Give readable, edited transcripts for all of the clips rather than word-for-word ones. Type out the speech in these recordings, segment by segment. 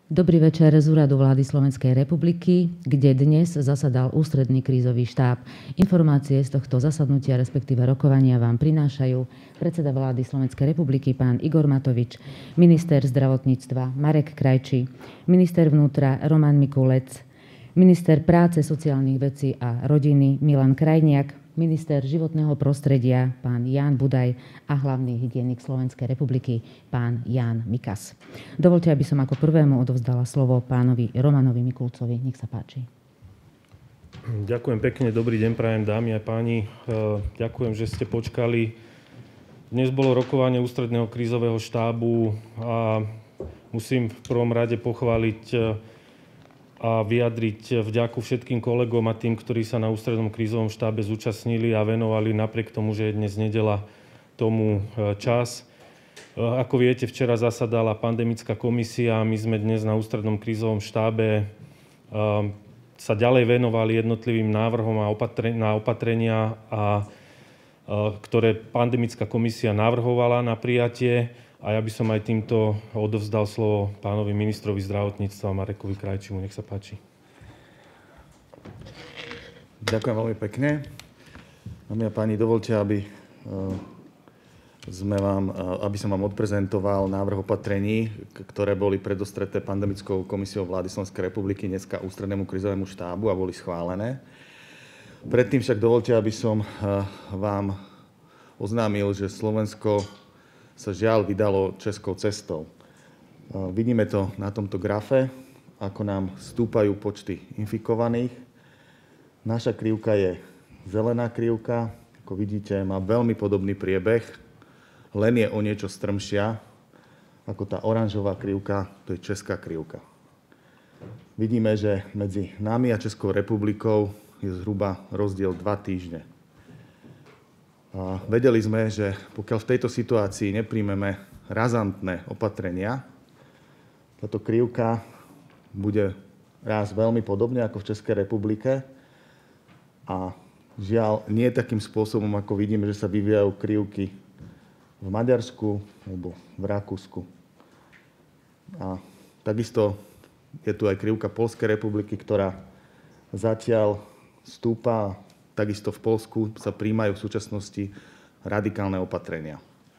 Dobrý večer z úradu vlády Slovenskej republiky, kde dnes zasadal ústredný krízový štáb. Informácie z tohto zasadnutia, respektíve rokovania vám prinášajú predseda vlády Slovenskej republiky pán Igor Matovič, minister zdravotníctva Marek Krajčí, minister vnútra Roman Mikulec, minister práce, sociálnych vecí a rodiny Milan Krajniak, minister životného prostredia pán Ján Budaj a hlavný hygienik Slovenskej republiky pán Ján Mikas. Dovoľte, aby som ako prvému odovzdala slovo pánovi Romanovi Mikulcovi. Nech sa páči. Ďakujem pekne, dobrý deň prajem, dámy a páni. Ďakujem, že ste počkali. Dnes bolo rokovanie ústredného krízového štábu a musím v prvom rade pochváliť a vyjadriť vďaku všetkým kolegom a tým, ktorí sa na ústrednom krízovom štábe zúčastnili a venovali napriek tomu, že je dnes nedeľa, tomu čas. Ako viete, včera zasadala pandemická komisia a my sme dnes na ústrednom krízovom štábe sa ďalej venovali jednotlivým návrhom na opatrenia, ktoré pandemická komisia navrhovala na prijatie. A ja by som aj týmto odovzdal slovo pánovi ministrovi zdravotníctva Marekovi Krajčímu. Nech sa páči. Ďakujem veľmi pekne. Dámy a páni, dovoľte, aby som vám odprezentoval návrh opatrení, ktoré boli predostreté pandemickou komisiou vlády Slovenskej republiky dneska ústrednému krízovému štábu a boli schválené. Predtým však dovoľte, aby som vám oznámil, že Slovensko sa žiaľ vydalo českou cestou. Vidíme to na tomto grafe, ako nám stúpajú počty infikovaných. Naša krivka je zelená krivka, ako vidíte, má veľmi podobný priebeh, len je o niečo strmšia, ako tá oranžová krivka, to je česká krivka. Vidíme, že medzi nami a Českou republikou je zhruba rozdiel 2 týždne. A vedeli sme, že pokiaľ v tejto situácii nepríjmeme razantné opatrenia, táto krivka bude rásť veľmi podobne ako v Českej republike a žiaľ nie takým spôsobom, ako vidíme, že sa vyvíjajú krivky v Maďarsku alebo v Rakúsku. A takisto je tu aj krivka Poľskej republiky, ktorá zatiaľ stúpa. Takisto v Poľsku sa prijímajú v súčasnosti radikálne opatrenia.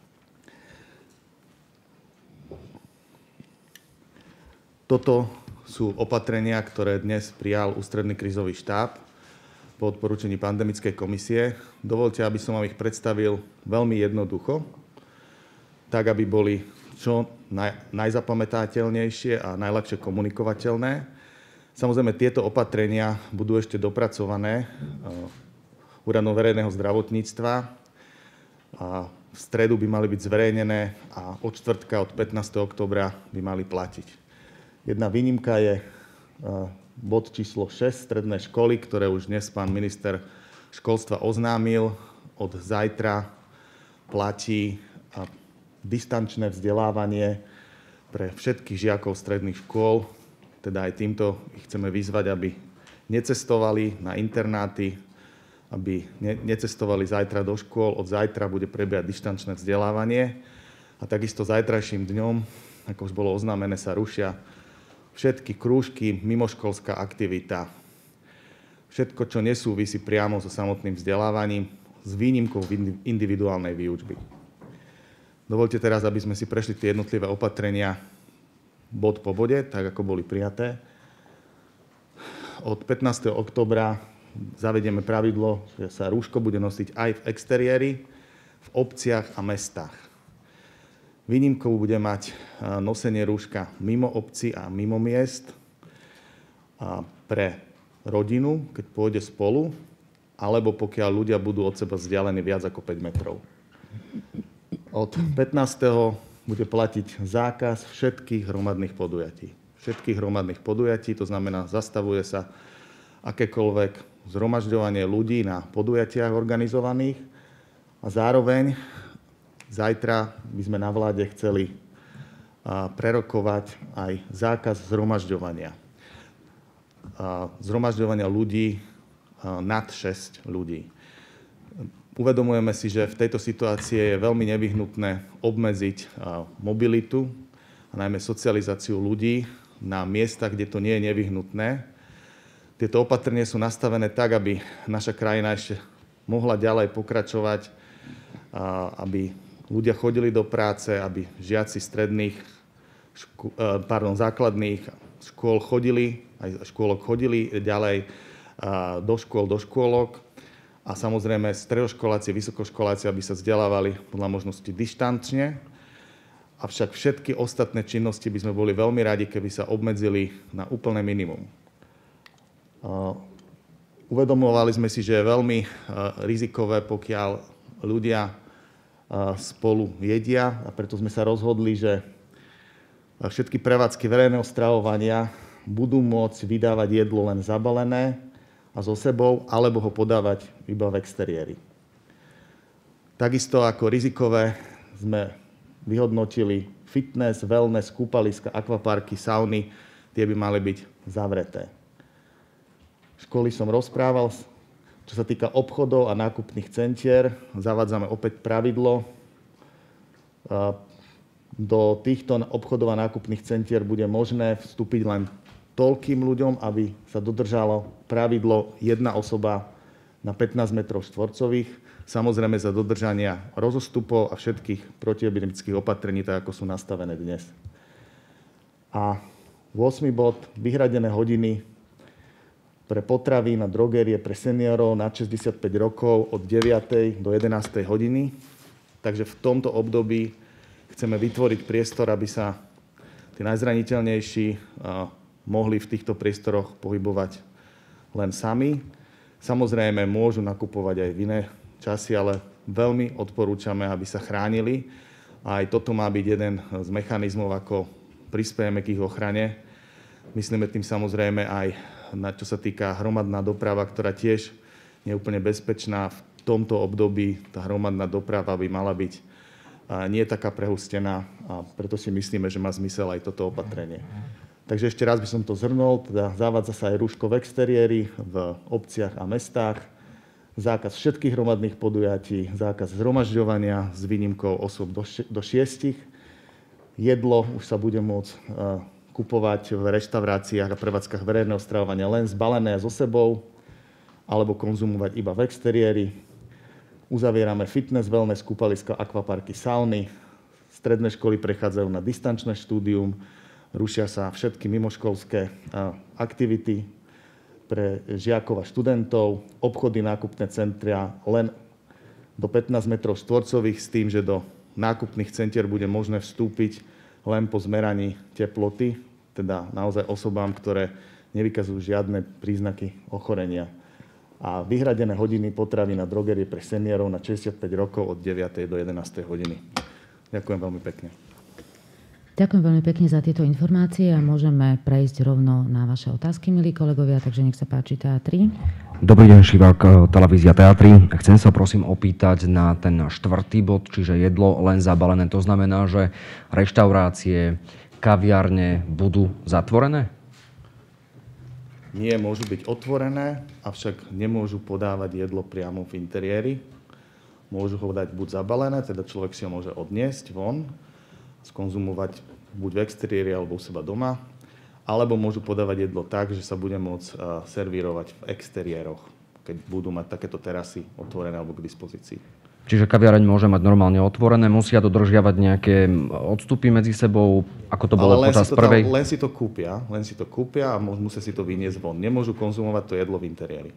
Toto sú opatrenia, ktoré dnes prijal ústredný krízový štáb po odporúčení pandemickej komisie. Dovoľte, aby som vám ich predstavil veľmi jednoducho, tak aby boli čo najzapamätateľnejšie a najľahšie komunikovateľné. Samozrejme, tieto opatrenia budú ešte dopracované Úradom verejného zdravotníctva a v stredu by mali byť zverejnené a od štvrtka, od 15. októbra by mali platiť. Jedna výnimka je bod číslo 6, stredné školy, ktoré už dnes pán minister školstva oznámil. Od zajtra platí distančné vzdelávanie pre všetkých žiakov stredných škôl. Teda aj týmto ich chceme vyzvať, aby necestovali na internáty, aby necestovali zajtra do škôl. Od zajtra bude prebiehať dištančné vzdelávanie a takisto zajtrajším dňom, ako už bolo oznámené, sa rušia všetky krúžky, mimoškolská aktivita, všetko, čo nesúvisí priamo so samotným vzdelávaním, s výnimkou individuálnej výučby. Dovoľte teraz, aby sme si prešli tie jednotlivé opatrenia bod po bode, tak ako boli prijaté. Od 15. októbra zavedieme pravidlo, že sa rúško bude nosiť aj v exteriéri, v obciach a mestách. Výnimkou bude mať nosenie rúška mimo obcí a mimo miest a pre rodinu, keď pôjde spolu, alebo pokiaľ ľudia budú od seba vzdialení viac ako 5 metrov. Od 15. bude platiť zákaz všetkých hromadných podujatí. Všetkých hromadných podujatí, to znamená, zastavuje sa akékoľvek zhromažďovanie ľudí na podujatiach organizovaných a zároveň zajtra by sme na vláde chceli prerokovať aj zákaz zhromažďovania. Zhromažďovania ľudí nad 6 ľudí. Uvedomujeme si, že v tejto situácii je veľmi nevyhnutné obmedziť mobilitu a najmä socializáciu ľudí na miestach, kde to nie je nevyhnutné. Tieto opatrenia sú nastavené tak, aby naša krajina ešte mohla ďalej pokračovať, aby ľudia chodili do práce, aby žiaci základných škôl chodili, aj škôlok chodili ďalej do škôl, do škôlok a samozrejme stredoškoláci, vysokoškoláci, aby sa vzdelávali podľa možnosti dištančne. Avšak všetky ostatné činnosti by sme boli veľmi radi, keby sa obmedzili na úplné minimum. Uvedomovali sme si, že je veľmi rizikové, pokiaľ ľudia spolu jedia a preto sme sa rozhodli, že všetky prevádzky verejného stravovania budú môcť vydávať jedlo len zabalené a so sebou, alebo ho podávať iba v exteriéri. Takisto ako rizikové sme vyhodnotili fitness, wellness, kúpaliska, akvaparky, sauny, tie by mali byť zavreté. Školy som rozprával, čo sa týka obchodov a nákupných centier, zavádzame opäť pravidlo. Do týchto obchodov a nákupných centier bude možné vstúpiť len toľkým ľuďom, aby sa dodržalo pravidlo jedna osoba na 15 metrov štvorcových, samozrejme za dodržania rozostupov a všetkých protiepidemických opatrení, tak ako sú nastavené dnes. A 8. bod, vyhradené hodiny pre potravy na drogérie pre seniorov nad 65 rokov od 9. do 11. hodiny. Takže v tomto období chceme vytvoriť priestor, aby sa tí najzraniteľnejší mohli v týchto priestoroch pohybovať len sami. Samozrejme, môžu nakupovať aj v iné časy, ale veľmi odporúčame, aby sa chránili. A aj toto má byť jeden z mechanizmov, ako prispiejeme k ich ochrane. Myslíme tým samozrejme aj na čo sa týka hromadná doprava, ktorá tiež nie je úplne bezpečná. V tomto období tá hromadná doprava by mala byť nie taká prehustená a preto si myslíme, že má zmysel aj toto opatrenie. Takže ešte raz by som to zhrnul, teda zavádza sa aj rúško v exteriéri, v obciach a mestách, zákaz všetkých hromadných podujatí, zákaz zhromažďovania s výnimkou osôb do 6. Jedlo už sa bude môcť kupovať v reštauráciách a prevádzkach verejného stravovania len zbalené so sebou alebo konzumovať iba v exteriéri. Uzavierame fitness, wellness, kúpaliska, akvaparky, sauny. Stredné školy prechádzajú na distančné štúdium. Rušia sa všetky mimoškolské aktivity pre žiakov a študentov. Obchody, nákupné centra len do 15 metrov štvorcových s tým, že do nákupných centier bude možné vstúpiť len po zmeraní teploty, teda naozaj osobám, ktoré nevykazujú žiadne príznaky ochorenia. A vyhradené hodiny potravy na drogérie pre seniorov na 65 rokov od 9. do 11. hodiny. Ďakujem veľmi pekne. Ďakujem veľmi pekne za tieto informácie a môžeme prejsť rovno na vaše otázky, milí kolegovia, takže nech sa páči Teatri. Dobrý deň, Šivák, televízia Teatri. Chcem sa prosím opýtať na ten 4. bod, čiže jedlo len zabalené. To znamená, že reštaurácie, kaviárne budú zatvorené? Nie, môžu byť otvorené, avšak nemôžu podávať jedlo priamo v interiéri. Môžu ho dať buď zabalené, teda človek si ho môže odniesť von, skonzumovať buď v exteriéri alebo u seba doma, alebo môžu podávať jedlo tak, že sa bude môcť servírovať v exteriéroch, keď budú mať takéto terasy otvorené alebo k dispozícii. Čiže kaviareň môže mať normálne otvorené, musia dodržiavať nejaké odstupy medzi sebou, ako to bolo počas prvej? Len si to kúpia a musia si to vyniesť von. Nemôžu konzumovať to jedlo v interiéri.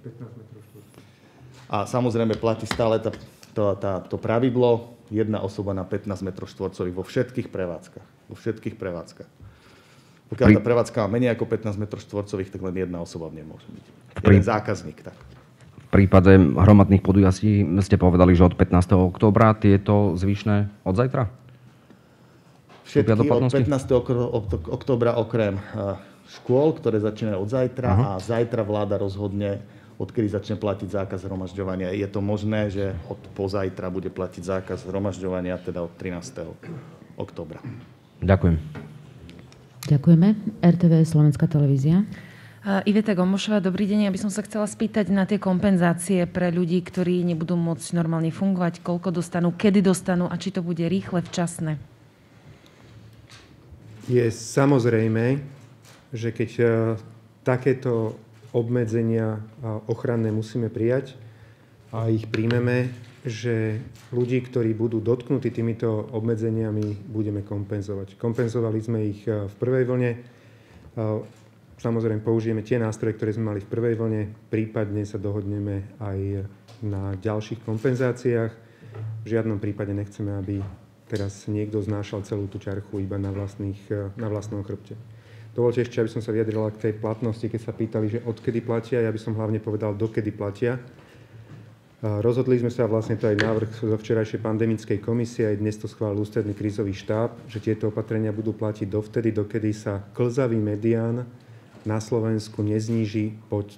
A samozrejme platí stále to pravidlo, jedna osoba na 15 m štvorcových vo všetkých prevádzkach. Pokiaľ tá prevádzka má menej ako 15 m štvorcových, tak len jedna osoba nemôže byť. Jeden zákazník, tak. V prípade hromadných podujatí ste povedali, že od 15. októbra tieto zvyšné od zajtra? Všetky od 15. októbra okrem škôl, ktoré začínajú od zajtra a zajtra vláda rozhodne, odkedy začne platiť zákaz zhromažďovania. Je to možné, že od pozajtra bude platiť zákaz zhromažďovania, teda od 13. októbra. Ďakujem. Ďakujeme. RTV Slovenská televízia. Iveta Gomošová, dobrý deň. Ja by som sa chcela spýtať na tie kompenzácie pre ľudí, ktorí nebudú môcť normálne fungovať, koľko dostanú, kedy dostanú a či to bude rýchle, včasné. Je samozrejme, že keď takéto obmedzenia ochranné musíme prijať a ich príjmeme, že ľudí, ktorí budú dotknutí týmito obmedzeniami, budeme kompenzovať. Kompenzovali sme ich v prvej vlne. Samozrejme, použijeme tie nástroje, ktoré sme mali v prvej vlne, prípadne sa dohodneme aj na ďalších kompenzáciách. V žiadnom prípade nechceme, aby teraz niekto znášal celú tú ťarchu iba na vlastnom chrbte. Dovoľte ešte, aby som sa vyjadrila k tej platnosti, keď sa pýtali, že odkedy platia. Ja by som hlavne povedal, dokedy platia. Rozhodli sme sa, vlastne to aj návrh zo včerajšej pandemickej komisie, aj dnes to schválil ústredný krízový štáb, že tieto opatrenia budú platiť dovtedy, dokedy sa klzavý medián na Slovensku nezníži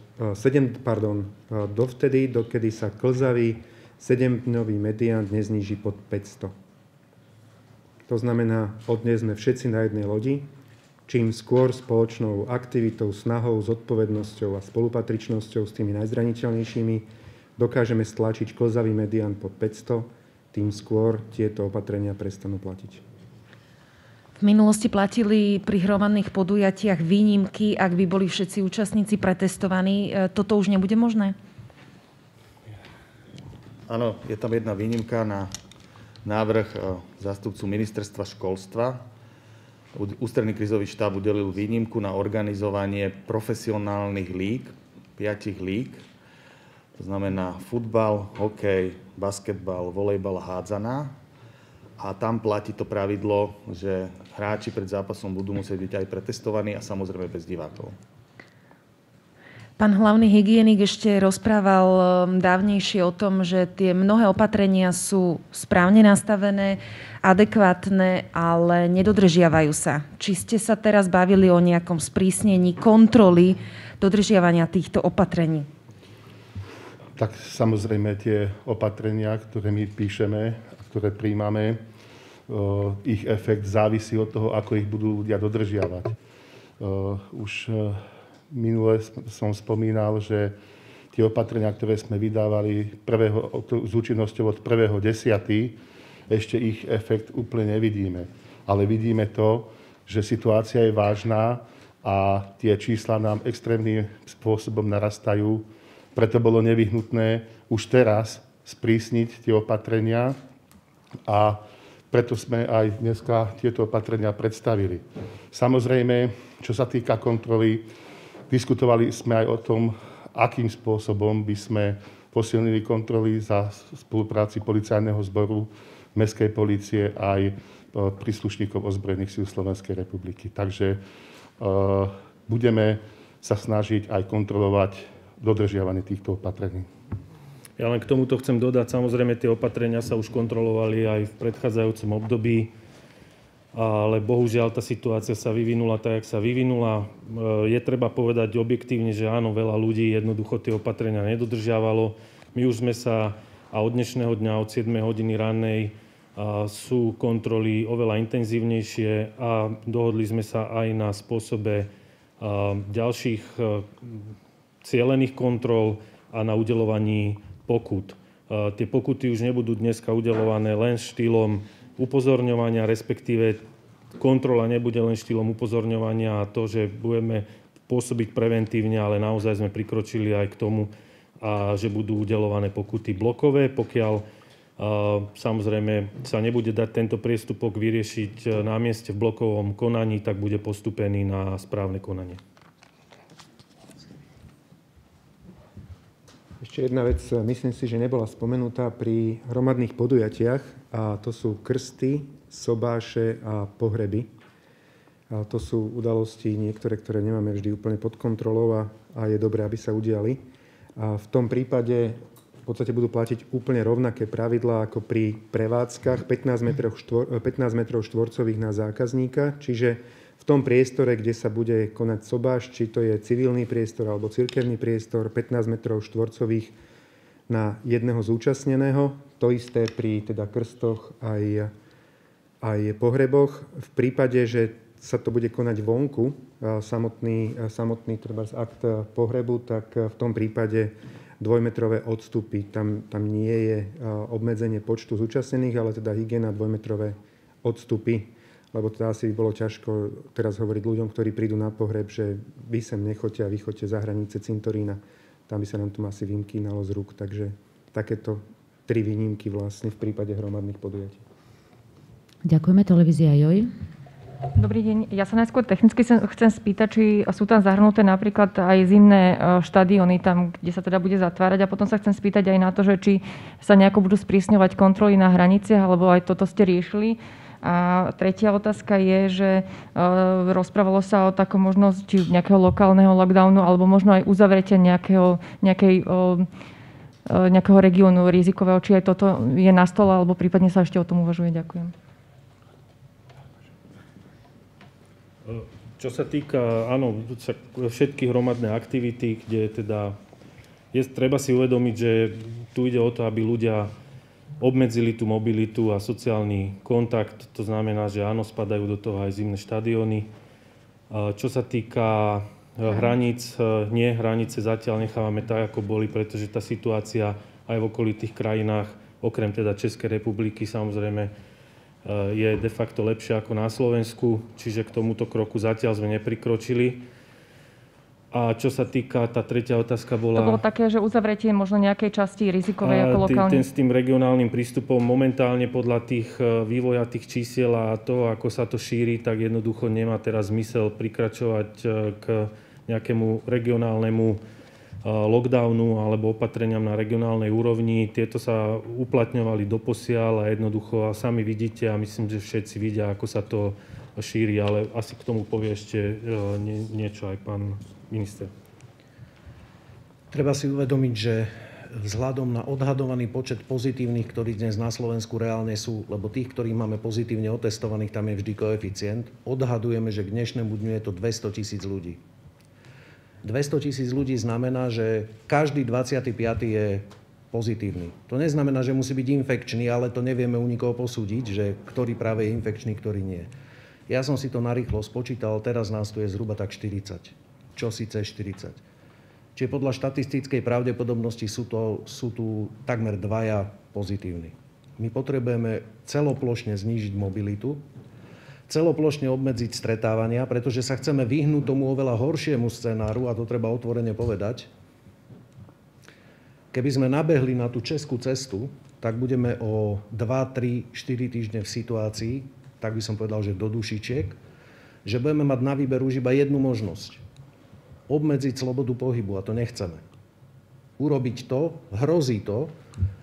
dovtedy, dokedy sa klzavý 7-dňový medián nezníži pod 500. To znamená, dnes sme všetci na jednej lodi. Čím skôr spoločnou aktivitou, snahou, zodpovednosťou a spolupatričnosťou s tými najzraniteľnejšími dokážeme stlačiť klzavý medián pod 500, tým skôr tieto opatrenia prestanú platiť. V minulosti platili pri hromadných podujatiach výnimky, ak by boli všetci účastníci pretestovaní. Toto už nebude možné? Áno, je tam jedna výnimka na návrh zástupcu ministerstva školstva. Ústredný krízový štáb udelil výnimku na organizovanie profesionálnych líg, 5 líg. To znamená futbal, hokej, basketbal, volejbal, hádzaná. A tam platí to pravidlo, že hráči pred zápasom budú musieť byť aj pretestovaní a samozrejme bez divákov. Pán hlavný hygienik ešte rozprával dávnejšie o tom, že tie mnohé opatrenia sú správne nastavené, adekvátne, ale nedodržiavajú sa. Či ste sa teraz bavili o nejakom sprísnení kontroly dodržiavania týchto opatrení? Tak samozrejme tie opatrenia, ktoré my píšeme, ktoré príjmame, ich efekt závisí od toho, ako ich budú ľudia dodržiavať. Už minule som spomínal, že tie opatrenia, ktoré sme vydávali s účinnosťou od 1.10., ešte ich efekt úplne nevidíme. Ale vidíme to, že situácia je vážna a tie čísla nám extrémnym spôsobom narastajú. Preto bolo nevyhnutné už teraz sprísniť tie opatrenia a preto sme aj dneska tieto opatrenia predstavili. Samozrejme, čo sa týka kontroly, diskutovali sme aj o tom, akým spôsobom by sme posilnili kontroly za spolupráci policajného zboru, mestskej polície aj príslušníkov ozbrojených síl Slovenskej republiky. Takže budeme sa snažiť aj kontrolovať dodržiavanie týchto opatrení. Ja len k tomuto chcem dodať, samozrejme tie opatrenia sa už kontrolovali aj v predchádzajúcom období, ale bohužiaľ tá situácia sa vyvinula tak, jak sa vyvinula. Je treba povedať objektívne, že áno, veľa ľudí jednoducho tie opatrenia nedodržiavalo. My už sme sa, a od dnešného dňa, od 7 hodiny rannej, sú kontroly oveľa intenzívnejšie a dohodli sme sa aj na spôsobe ďalších cielených kontrol a na udeľovaní pokút. Tie pokuty už nebudú dneska udeľované len štýlom upozorňovania, respektíve kontrola nebude len štýlom upozorňovania a to, že budeme pôsobiť preventívne, ale naozaj sme prikročili aj k tomu, že budú udeľované pokuty blokové. Pokiaľ samozrejme sa nebude dať tento priestupok vyriešiť na mieste v blokovom konaní, tak bude postupený na správne konanie. Ešte jedna vec, myslím si, že nebola spomenutá pri hromadných podujatiach, a to sú krsty, sobáše a pohreby. A to sú udalosti niektoré, ktoré nemáme vždy úplne pod kontrolou a je dobré, aby sa udiali. A v tom prípade v podstate budú platiť úplne rovnaké pravidlá ako pri prevádzkach 15 metrov štvorcových na zákazníka, čiže v tom priestore, kde sa bude konať sobáš, či to je civilný priestor alebo cirkevný priestor, 15 metrov štvorcových na jedného zúčastneného. To isté pri teda krstoch aj pohreboch. V prípade, že sa to bude konať vonku, samotný trebárs akt pohrebu, tak v tom prípade dvojmetrové odstupy. Tam nie je obmedzenie počtu zúčastnených, ale teda hygiena dvojmetrové odstupy. lebo teda asi bolo ťažko teraz hovoriť ľuďom, ktorí prídu na pohreb, že vy sem nechoďte a vy choďte za hranice cintorína. Tam by sa nám to asi vymkýnalo z rúk. Takže takéto 3 výnimky vlastne v prípade hromadných podujatí. Ďakujeme. Televízia Joj. Dobrý deň. Ja sa najskôr technicky chcem spýtať, či sú tam zahrnuté napríklad aj zimné štadióny, tam, kde sa teda bude zatvárať. A potom sa chcem spýtať aj na to, že či sa nejako budú sprísňovať kontroly na hraniciach, alebo aj toto ste riešili. A tretia otázka je, že rozprávalo sa o takom možnosť či nejakého lokálneho lockdownu, alebo možno aj uzavretia nejakého regiónu rizikového. Či aj toto je na stole, alebo prípadne sa ešte o tom uvažuje. Ďakujem. Čo sa týka, áno, všetky hromadné aktivity, kde teda treba si uvedomiť, že tu ide o to, aby ľudia obmedzili tú mobilitu a sociálny kontakt. To znamená, že áno, spadajú do toho aj zimné štadióny. Čo sa týka hraníc, hranice zatiaľ nechávame tak, ako boli, pretože tá situácia aj v okolitých krajinách, okrem teda Českej republiky, samozrejme, je de facto lepšie ako na Slovensku, čiže k tomuto kroku zatiaľ sme neprikročili. A čo sa týka, tá tretia otázka bola... To bolo také, že uzavretie možno nejakej časti rizikovej ako lokálne. S tým regionálnym prístupom momentálne podľa tých vývoja tých čísiel a toho, ako sa to šíri, tak jednoducho nemá teraz zmysel prikračovať k nejakému regionálnemu lockdownu alebo opatreniam na regionálnej úrovni. Tieto sa uplatňovali doposiaľ a jednoducho a sami vidíte a myslím, že všetci vidia, ako sa to šíri, ale asi k tomu povie ešte niečo aj pán minister. Treba si uvedomiť, že vzhľadom na odhadovaný počet pozitívnych, ktorí dnes na Slovensku reálne sú, lebo tých, ktorých máme pozitívne otestovaných, tam je vždy koeficient, odhadujeme, že k dnešnému dňu je to 200 000 ľudí. 200 000 ľudí znamená, že každý 25. je pozitívny. To neznamená, že musí byť infekčný, ale to nevieme u nikoho posúdiť, že ktorý práve je infekčný, ktorý nie. Ja som si to narýchlo spočítal, teraz nás tu je zhruba tak 40. Čo síce 40. Čiže podľa štatistickej pravdepodobnosti sú tu takmer 2 pozitívni. My potrebujeme celoplošne znížiť mobilitu, celoplošne obmedziť stretávania, pretože sa chceme vyhnúť tomu oveľa horšiemu scenáru, a to treba otvorene povedať. Keby sme nabehli na tú českú cestu, tak budeme o 2, 3, 4 týždne v situácii, tak by som povedal, že do dušičiek, že budeme mať na výber už iba jednu možnosť. Obmedziť slobodu pohybu, a to nechceme. Urobiť to, hrozí to,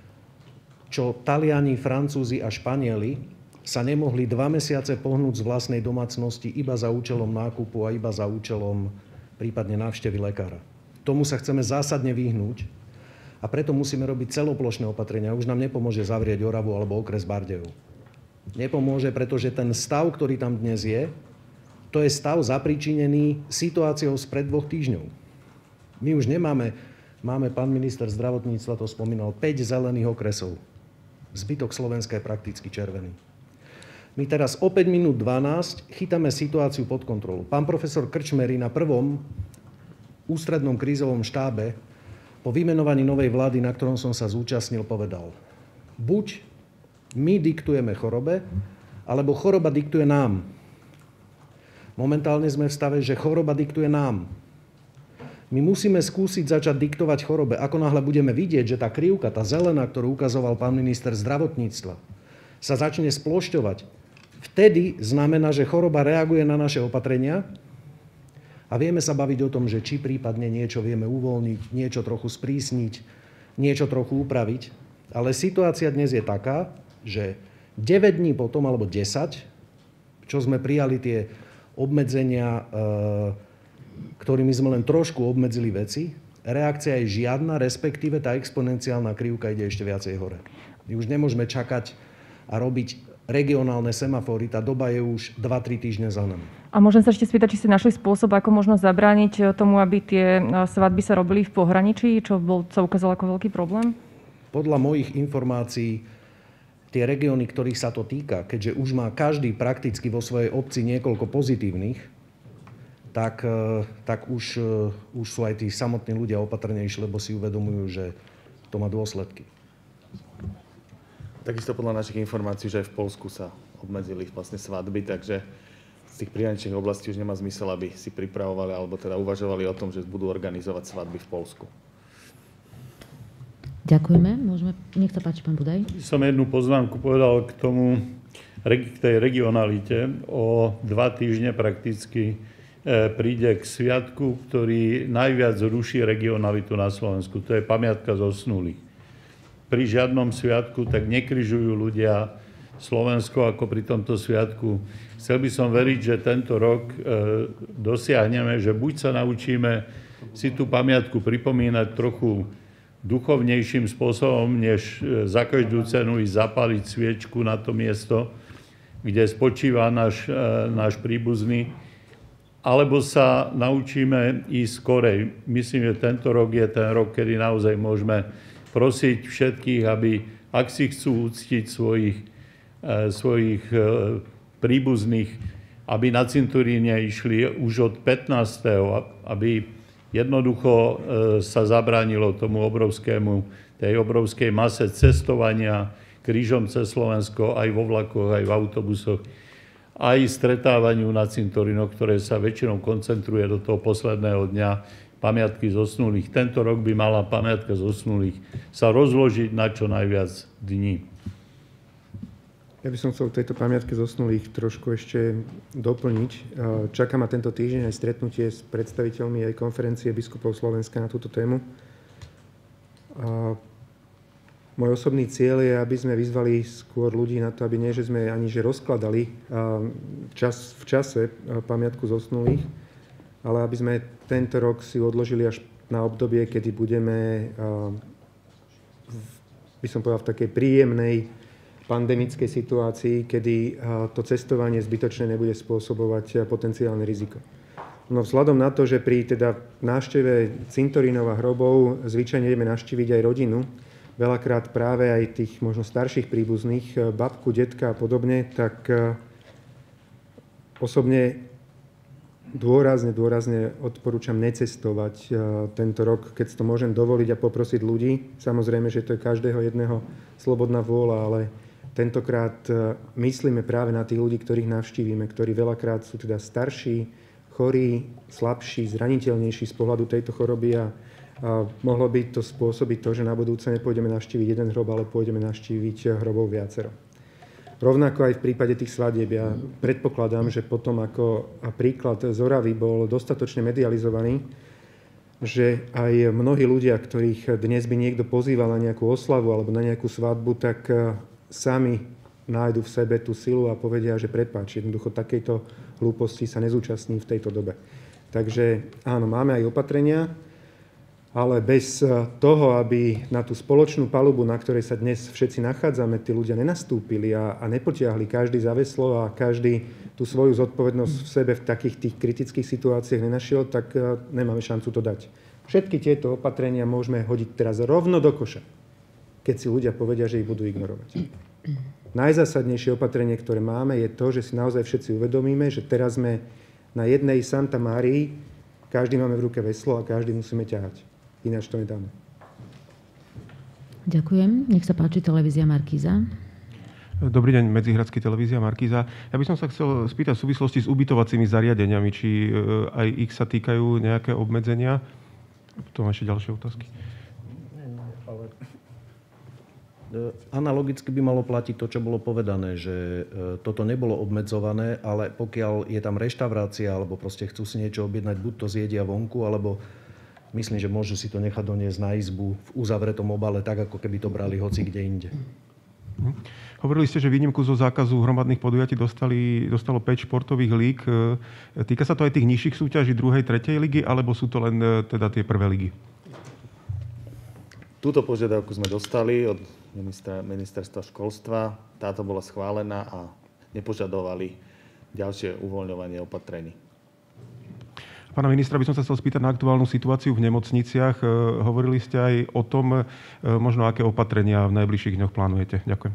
čo Taliani, Francúzi a Španieli sa nemohli 2 mesiace pohnúť z vlastnej domácnosti iba za účelom nákupu a iba za účelom prípadne návštevy lekára. Tomu sa chceme zásadne vyhnúť a preto musíme robiť celoplošné opatrenia. Už nám nepomôže zavrieť Oravu alebo okres Bardejov. Nepomôže, pretože ten stav, ktorý tam dnes je, to je stav zapríčinený situáciou spred 2 týždňov. My už máme, pán minister zdravotníctva to spomínal, 5 zelených okresov. Zbytok Slovenska je prakticky červený. My teraz o 5 minút 12 chytáme situáciu pod kontrolu. Pán profesor Krčmery na prvom ústrednom krízovom štábe po vymenovaní novej vlády, na ktorom som sa zúčastnil, povedal: buď my diktujeme chorobe, alebo choroba diktuje nám. Momentálne sme v stave, že choroba diktuje nám. My musíme skúsiť začať diktovať chorobe. Ako náhle budeme vidieť, že tá krivka, tá zelená, ktorú ukazoval pán minister zdravotníctva, sa začne splošťovať, vtedy znamená, že choroba reaguje na naše opatrenia a vieme sa baviť o tom, že či prípadne niečo vieme uvoľniť, niečo trochu sprísniť, niečo trochu upraviť. Ale situácia dnes je taká, že 9 dní potom, alebo 10, čo sme prijali tie obmedzenia, ktorými sme len trošku obmedzili veci, reakcia je žiadna, respektíve tá exponenciálna krivka ide ešte viacej hore. My už nemôžeme čakať a robiť regionálne semafóry, tá doba je už 2-3 týždne za nami. A môžem sa ešte spýtať, či ste našli spôsob, ako možno zabrániť tomu, aby tie svadby sa robili v pohraničí, čo sa ukázalo ako veľký problém? Podľa mojich informácií, tie regióny, ktorých sa to týka, keďže už má každý prakticky vo svojej obci niekoľko pozitívnych, tak už sú aj tí samotní ľudia opatrnejší, lebo si uvedomujú, že to má dôsledky. Takisto podľa našich informácií, že aj v Poľsku sa obmedzili vlastne svadby, takže z tých prihraničných oblastí už nemá zmysel, aby si pripravovali alebo teda uvažovali o tom, že budú organizovať svadby v Poľsku. Ďakujeme. Nech sa páči, pán Budaj. Som jednu poznámku povedal k tomu, k tej regionalite. O 2 týždne prakticky príde k sviatku, ktorý najviac ruší regionalitu na Slovensku. To je pamiatka zosnulých. Pri žiadnom sviatku tak nekrižujú ľudia Slovensko ako pri tomto sviatku. Chcel by som veriť, že tento rok dosiahneme, že buď sa naučíme si tú pamiatku pripomínať trochu duchovnejším spôsobom, než za každú cenu ísť zapáliť sviečku na to miesto, kde spočíva náš príbuzný, alebo sa naučíme ísť skorej. Myslím, že tento rok je ten rok, kedy naozaj môžeme prosiť všetkých, aby, ak si chcú uctiť svojich príbuzných, aby na cintoríne išli už od 15. aby jednoducho sa zabránilo tej obrovskej mase cestovania krížom cez Slovensko aj vo vlakoch, aj v autobusoch, aj stretávaniu na cintorínoch, ktoré sa väčšinou koncentruje do toho posledného dňa pamiatky zosnulých. Tento rok by mala pamiatka zosnulých sa rozložiť na čo najviac dní. Ja by som chcel v tejto pamiatke zosnulých trošku ešte doplniť. Čaká ma tento týždeň aj stretnutie s predstaviteľmi aj konferencie biskupov Slovenska na túto tému. Môj osobný cieľ je, aby sme vyzvali skôr ľudí na to, aby nie, že sme ani že rozkladali v čase pamiatku zosnulých, ale aby sme tento rok si odložili až na obdobie, kedy budeme, by som povedal, v takej príjemnej pandemickej situácii, kedy to cestovanie zbytočne nebude spôsobovať potenciálne riziko. No vzhľadom na to, že pri teda návšteve cintorínov a hrobov zvyčajne ideme navštíviť aj rodinu, veľakrát práve aj tých možno starších príbuzných, babku, detka a podobne, tak osobne dôrazne odporúčam necestovať tento rok, keď si to môžem dovoliť a poprosiť ľudí. Samozrejme, že to je každého jedného slobodná vôľa, ale tentokrát myslíme práve na tých ľudí, ktorých navštívime, ktorí veľakrát sú teda starší, chorí, slabší, zraniteľnejší z pohľadu tejto choroby a mohlo by to spôsobiť to, že na budúce nepôjdeme navštíviť jeden hrob, ale pôjdeme navštíviť hrobov viacero. Rovnako aj v prípade tých svadieb. Ja predpokladám, že potom ako príklad z Oravy bol dostatočne medializovaný, že aj mnohí ľudia, ktorých dnes by niekto pozýval na nejakú oslavu alebo na nejakú svadbu, tak sami nájdu v sebe tú silu a povedia, že prepáč, jednoducho takejto hlúposti sa nezúčastní v tejto dobe. Takže áno, máme aj opatrenia, ale bez toho, aby na tú spoločnú palubu, na ktorej sa dnes všetci nachádzame, tí ľudia nenastúpili a nepotiahli každý za veslo a každý tú svoju zodpovednosť v sebe v takých tých kritických situáciách nenašiel, tak nemáme šancu to dať. Všetky tieto opatrenia môžeme hodiť teraz rovno do koša, keď si ľudia povedia, že ich budú ignorovať. Najzásadnejšie opatrenie, ktoré máme, je to, že si naozaj všetci uvedomíme, že teraz sme na jednej Santa Márii, každý máme v ruke veslo a každý musíme ťahať. Ináč to nedáme. Ďakujem. Nech sa páči, televízia Markíza. Dobrý deň, Medzihradský televízia Markíza. Ja by som sa chcel spýtať v súvislosti s ubytovacími zariadeniami, či aj ich sa týkajú nejaké obmedzenia. Potom ešte ďalšie otázky. Analogicky by malo platiť to, čo bolo povedané, že toto nebolo obmedzované, ale pokiaľ je tam reštaurácia, alebo proste chcú si niečo objednať, buď to zjedia vonku, alebo myslím, že môžu si to nechať doniesť na izbu v uzavretom obale, tak ako keby to brali hoci kde inde. Hovorili ste, že výnimku zo zákazu hromadných podujatí dostalo 5 športových líg. Týka sa to aj tých nižších súťaží 2., 3. ligy, alebo sú to len teda tie prvé ligy? Túto požiadavku sme dostali od ministerstva školstva. Táto bola schválená a nepožadovali ďalšie uvoľňovanie opatrení. Pána ministra by som sa chcel spýtať na aktuálnu situáciu v nemocniciach. Hovorili ste aj o tom, možno aké opatrenia v najbližších dňoch plánujete. Ďakujem.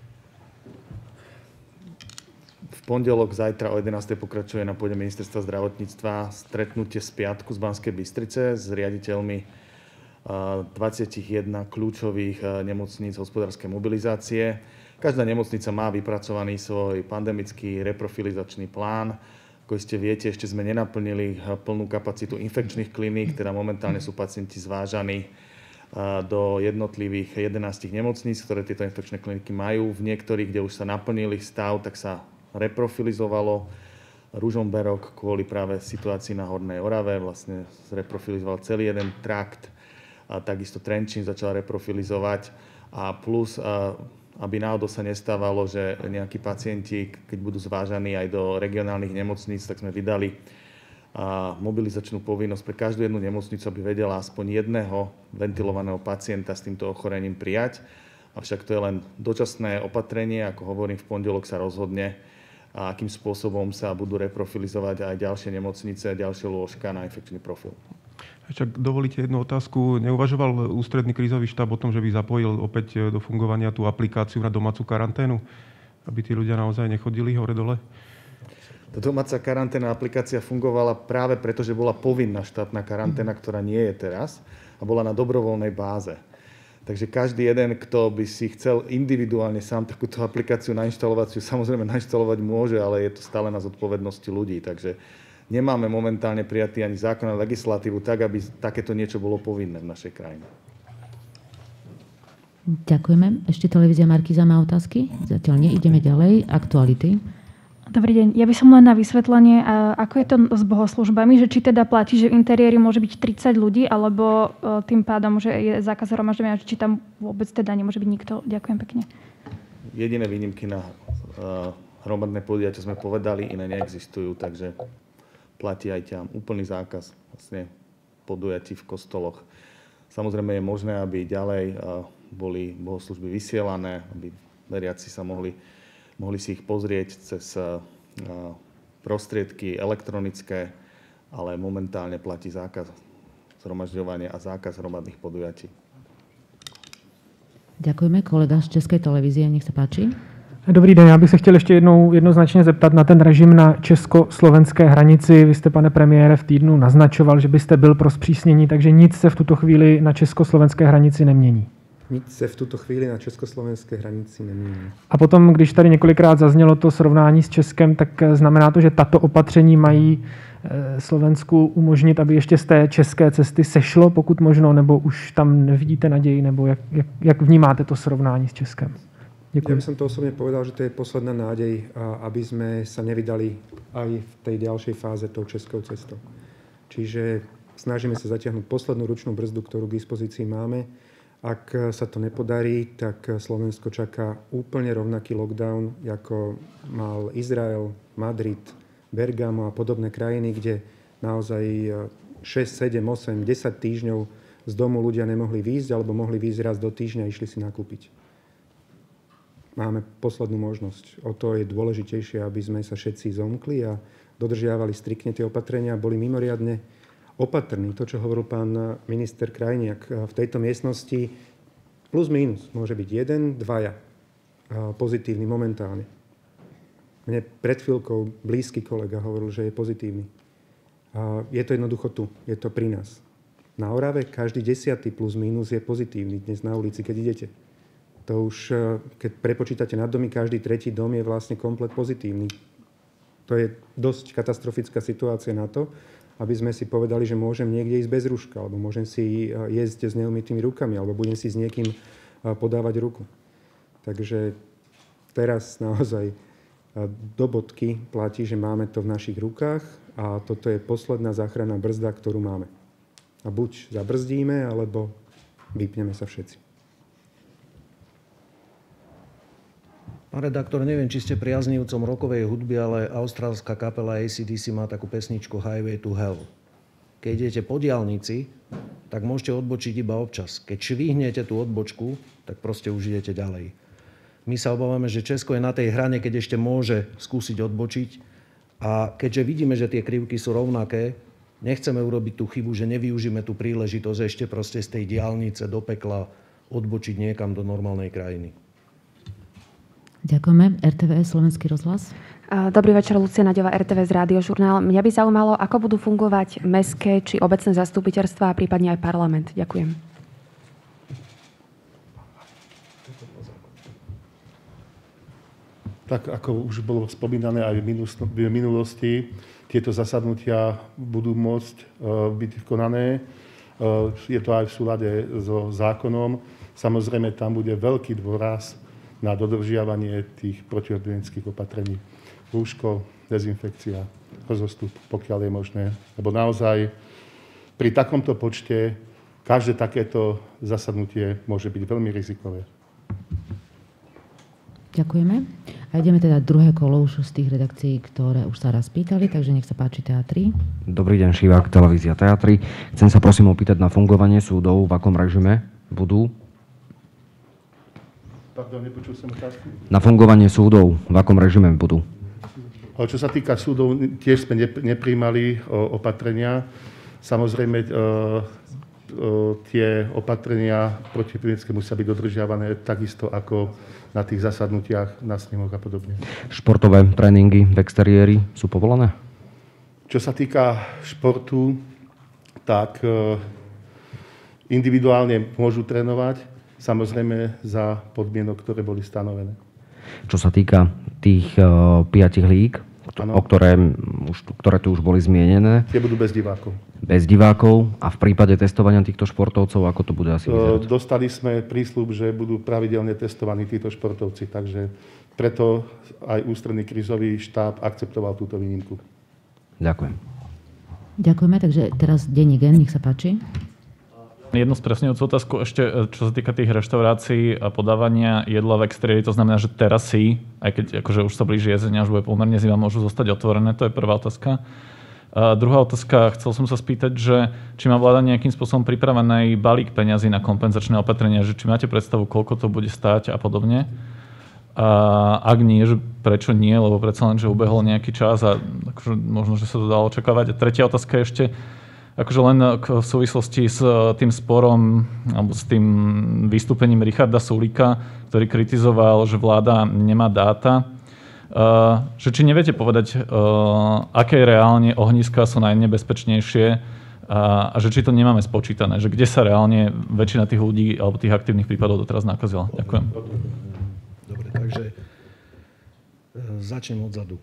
V pondelok zajtra o 11:00 pokračuje na pôde ministerstva zdravotníctva stretnutie z piatku z Banskej Bystrice s riaditeľmi 21 kľúčových nemocníc hospodárskej mobilizácie. Každá nemocnica má vypracovaný svoj pandemický reprofilizačný plán. Ako ste viete, ešte sme nenaplnili plnú kapacitu infekčných kliník, teda momentálne sú pacienti zvážaní do jednotlivých 11 nemocníc, ktoré tieto infekčné kliniky majú. V niektorých, kde už sa naplnili stav, tak sa reprofilizovalo. Ružomberok kvôli práve situácii na Hornej Orave vlastne reprofilizoval celý jeden trakt. A takisto Trenčín začal reprofilizovať a plus, aby náhodou sa nestávalo, že nejakí pacienti, keď budú zvážaní aj do regionálnych nemocníc, tak sme vydali mobilizačnú povinnosť pre každú jednu nemocnicu, aby vedela aspoň jedného ventilovaného pacienta s týmto ochorením prijať. Avšak to je len dočasné opatrenie, ako hovorím, v pondelok sa rozhodne, akým spôsobom sa budú reprofilizovať aj ďalšie nemocnice, ďalšie lôžka na infekčný profil. Ešte dovolíte jednu otázku. Neuvažoval ústredný krízový štáb o tom, že by zapojil opäť do fungovania tú aplikáciu na domácu karanténu? Aby tí ľudia naozaj nechodili hore-dole? Tá domáca karanténna aplikácia fungovala práve preto, že bola povinná štátna karanténa, ktorá nie je teraz a bola na dobrovoľnej báze. Takže každý jeden, kto by si chcel individuálne sám takúto aplikáciu nainštalovať, samozrejme nainštalovať môže, ale je to stále na zodpovednosti ľudí. Takže nemáme momentálne prijatý ani zákon a legislatívu tak, aby takéto niečo bolo povinné v našej krajine. Ďakujeme. Ešte televízia Markíza má otázky? Zatiaľ nie. Ideme ďalej. Aktuality. Dobrý deň. Ja by som len na vysvetlenie, ako je to s bohoslúžbami, že či teda platí, že v interiéri môže byť 30 ľudí, alebo tým pádom, že je zákaz hromažďovania, či tam vôbec teda nemôže byť nikto. Ďakujem pekne. Jediné výnimky na hromadné podujatia sme povedali, iné neexistujú, takže platí aj tam úplný zákaz vlastne podujatí v kostoloch. Samozrejme je možné, aby ďalej boli bohoslužby vysielané, aby veriaci sa mohli si ich pozrieť cez prostriedky elektronické, ale momentálne platí zákaz zhromažďovania a zákaz hromadných podujatí. Ďakujeme. Kolega z Českej televízie, nech sa páči. Dobrý den, já bych se chtěl ještě jednoznačně zeptat na ten režim na československé hranici. Vy jste, pane premiére, v týdnu naznačoval, že byste byl pro zpřísnění, takže nic se v tuto chvíli na československé hranici nemění. Nic se v tuto chvíli na československé hranici nemění. A potom, když tady několikrát zaznělo to srovnání s Českem, tak znamená to, že tato opatření mají Slovensku umožnit, aby ještě z té české cesty sešlo, pokud možno, nebo už tam nevidíte naději, nebo jak vnímáte to srovnání s Českem? Ďakujem. Ja by som to osobne povedal, že to je posledná nádej, aby sme sa nevydali aj v tej ďalšej fáze tou českou cestou. Čiže snažíme sa zatiahnuť poslednú ručnú brzdu, ktorú k dispozícii máme. Ak sa to nepodarí, tak Slovensko čaká úplne rovnaký lockdown, ako mal Izrael, Madrid, Bergamo a podobné krajiny, kde naozaj 6, 7, 8, 10 týždňov z domu ľudia nemohli výjsť, alebo mohli výjsť raz do týždňa a išli si nakúpiť. Máme poslednú možnosť. O to je dôležitejšie, aby sme sa všetci zomkli a dodržiavali striktne tie opatrenia a boli mimoriadne opatrní. To, čo hovoril pán minister Krajniak, v tejto miestnosti plus minus môže byť 1, 2 pozitívni momentálne. Mne pred chvíľkou blízky kolega hovoril, že je pozitívny. Je to jednoducho tu, je to pri nás. Na Orave každý 10. plus minus je pozitívny dnes na ulici, keď idete. To už, keď prepočítate na domy, každý tretí dom je vlastne komplet pozitívny. To je dosť katastrofická situácia na to, aby sme si povedali, že môžem niekde ísť bez rúška, alebo môžem si jesť s neumytými rukami, alebo budem si s niekým podávať ruku. Takže teraz naozaj do bodky platí, že máme to v našich rukách a toto je posledná záchranná brzda, ktorú máme. A buď zabrzdíme, alebo vypneme sa všetci. Pán redaktor, neviem, či ste priaznivcom rockovej hudby, ale austrálska kapela AC/DC má takú pesničku Highway to Hell. Keď idete po diaľnici, tak môžete odbočiť iba občas. Keď švihnete tú odbočku, tak proste už idete ďalej. My sa obávame, že Česko je na tej hrane, keď ešte môže skúsiť odbočiť. A keďže vidíme, že tie krivky sú rovnaké, nechceme urobiť tú chybu, že nevyužíme tú príležitosť ešte proste z tej diaľnice do pekla odbočiť niekam do normálnej krajiny. Ďakujeme. RTVS, Slovenský rozhlas. Dobrý večer, Lucia Naďová, RTVS Rádiožurnál. Mňa by zaujímalo, ako budú fungovať mestské či obecné zastupiteľstvá a prípadne aj parlament. Ďakujem. Tak ako už bolo spomínané aj v minulosti, tieto zasadnutia budú môcť byť konané. Je to aj v súlade so zákonom. Samozrejme, tam bude veľký dôraz na dodržiavanie tých protiepidemických opatrení. Rúško, dezinfekcia, rozostup, pokiaľ je možné. Lebo naozaj pri takomto počte každé takéto zasadnutie môže byť veľmi rizikové. Ďakujeme. A ideme teda druhé kolo už z tých redakcií, ktoré už sa raz pýtali, takže nech sa páči Teatri. Dobrý deň, Šivák, televízia Teatri. Chcem sa prosím opýtať na fungovanie súdov, v akom režime budú? Pardon, nepočul som otázku. Na fungovanie súdov, v akom režime budú? Čo sa týka súdov, tiež sme nepríjmali opatrenia. Samozrejme, tie opatrenia protiepidemické musia byť dodržiavané takisto ako na tých zasadnutiach, na snemoch a podobne. Športové tréningy v exteriéri sú povolené? Čo sa týka športu, tak individuálne môžu trénovať, samozrejme za podmienok, ktoré boli stanovené. Čo sa týka tých 5 líg, ktoré tu už boli zmienené. Tie budú bez divákov. Bez divákov a v prípade testovania týchto športovcov, ako to bude asi vyzerať? Dostali sme prísľub, že budú pravidelne testovaní títo športovci, takže preto aj ústredný krízový štáb akceptoval túto výnimku. Ďakujem. Ďakujeme, takže teraz denník N, nech sa páči. Jednu spresňujúcu otázku ešte, čo sa týka tých reštaurácií a podávania jedla v exteriéri, to znamená, že terasy, aj keď akože už sa blíži jeseň, až bude pomerne zima, môžu zostať otvorené, to je prvá otázka. A druhá otázka, chcel som sa spýtať, že či má vláda nejakým spôsobom pripravený balík peňazí na kompenzačné opatrenia, že či máte predstavu, koľko to bude stáť a podobne. A ak nie, že prečo nie, lebo predsa len, že ubehol nejaký čas a akože možno, že sa to dalo očakávať. A tretia otázka je ešte, akože len v súvislosti s tým sporom alebo s tým vystúpením Richarda Sulíka, ktorý kritizoval, že vláda nemá dáta, že či neviete povedať, aké reálne ohniská sú najnebezpečnejšie a že či to nemáme spočítané, že kde sa reálne väčšina tých ľudí alebo tých aktívnych prípadov doteraz nakazila. Ďakujem. Dobre, takže začnem odzadu.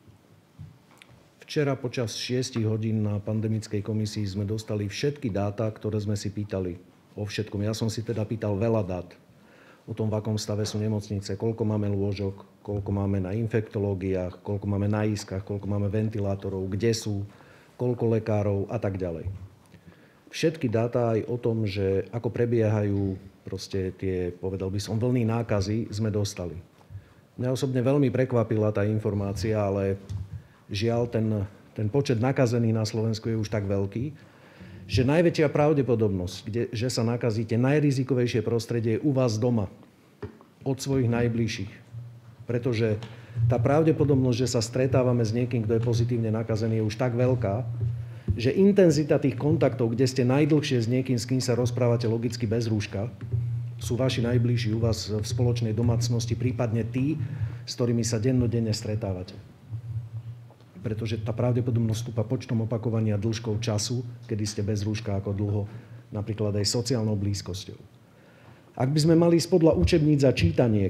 Včera počas 6 hodín na pandemickej komisii sme dostali všetky dáta, ktoré sme si pýtali o všetkom. Ja som si teda pýtal veľa dát o tom, v akom stave sú nemocnice, koľko máme lôžok, koľko máme na infektológiách, koľko máme na iskách, koľko máme ventilátorov, kde sú, koľko lekárov a tak ďalej. Všetky dáta aj o tom, že ako prebiehajú proste tie, povedal by som, vlny nákazy, sme dostali. Mňa osobne veľmi prekvapila tá informácia, ale žiaľ, ten počet nakazených na Slovensku je už tak veľký, že najväčšia pravdepodobnosť, že sa nakazíte, najrizikovejšie prostredie je u vás doma, od svojich najbližších. Pretože tá pravdepodobnosť, že sa stretávame s niekým, kto je pozitívne nakazený, je už tak veľká, že intenzita tých kontaktov, kde ste najdlhšie s niekým, s kým sa rozprávate logicky bez rúška, sú vaši najbližší u vás v spoločnej domácnosti, prípadne tí, s ktorými sa dennodenne stretávate. Pretože tá pravdepodobnosť stúpa počtom opakovania dĺžkou času, kedy ste bez rúška ako dlho, napríklad aj sociálnou blízkosťou. Ak by sme mali ísť podľa učebníc a čítaniek,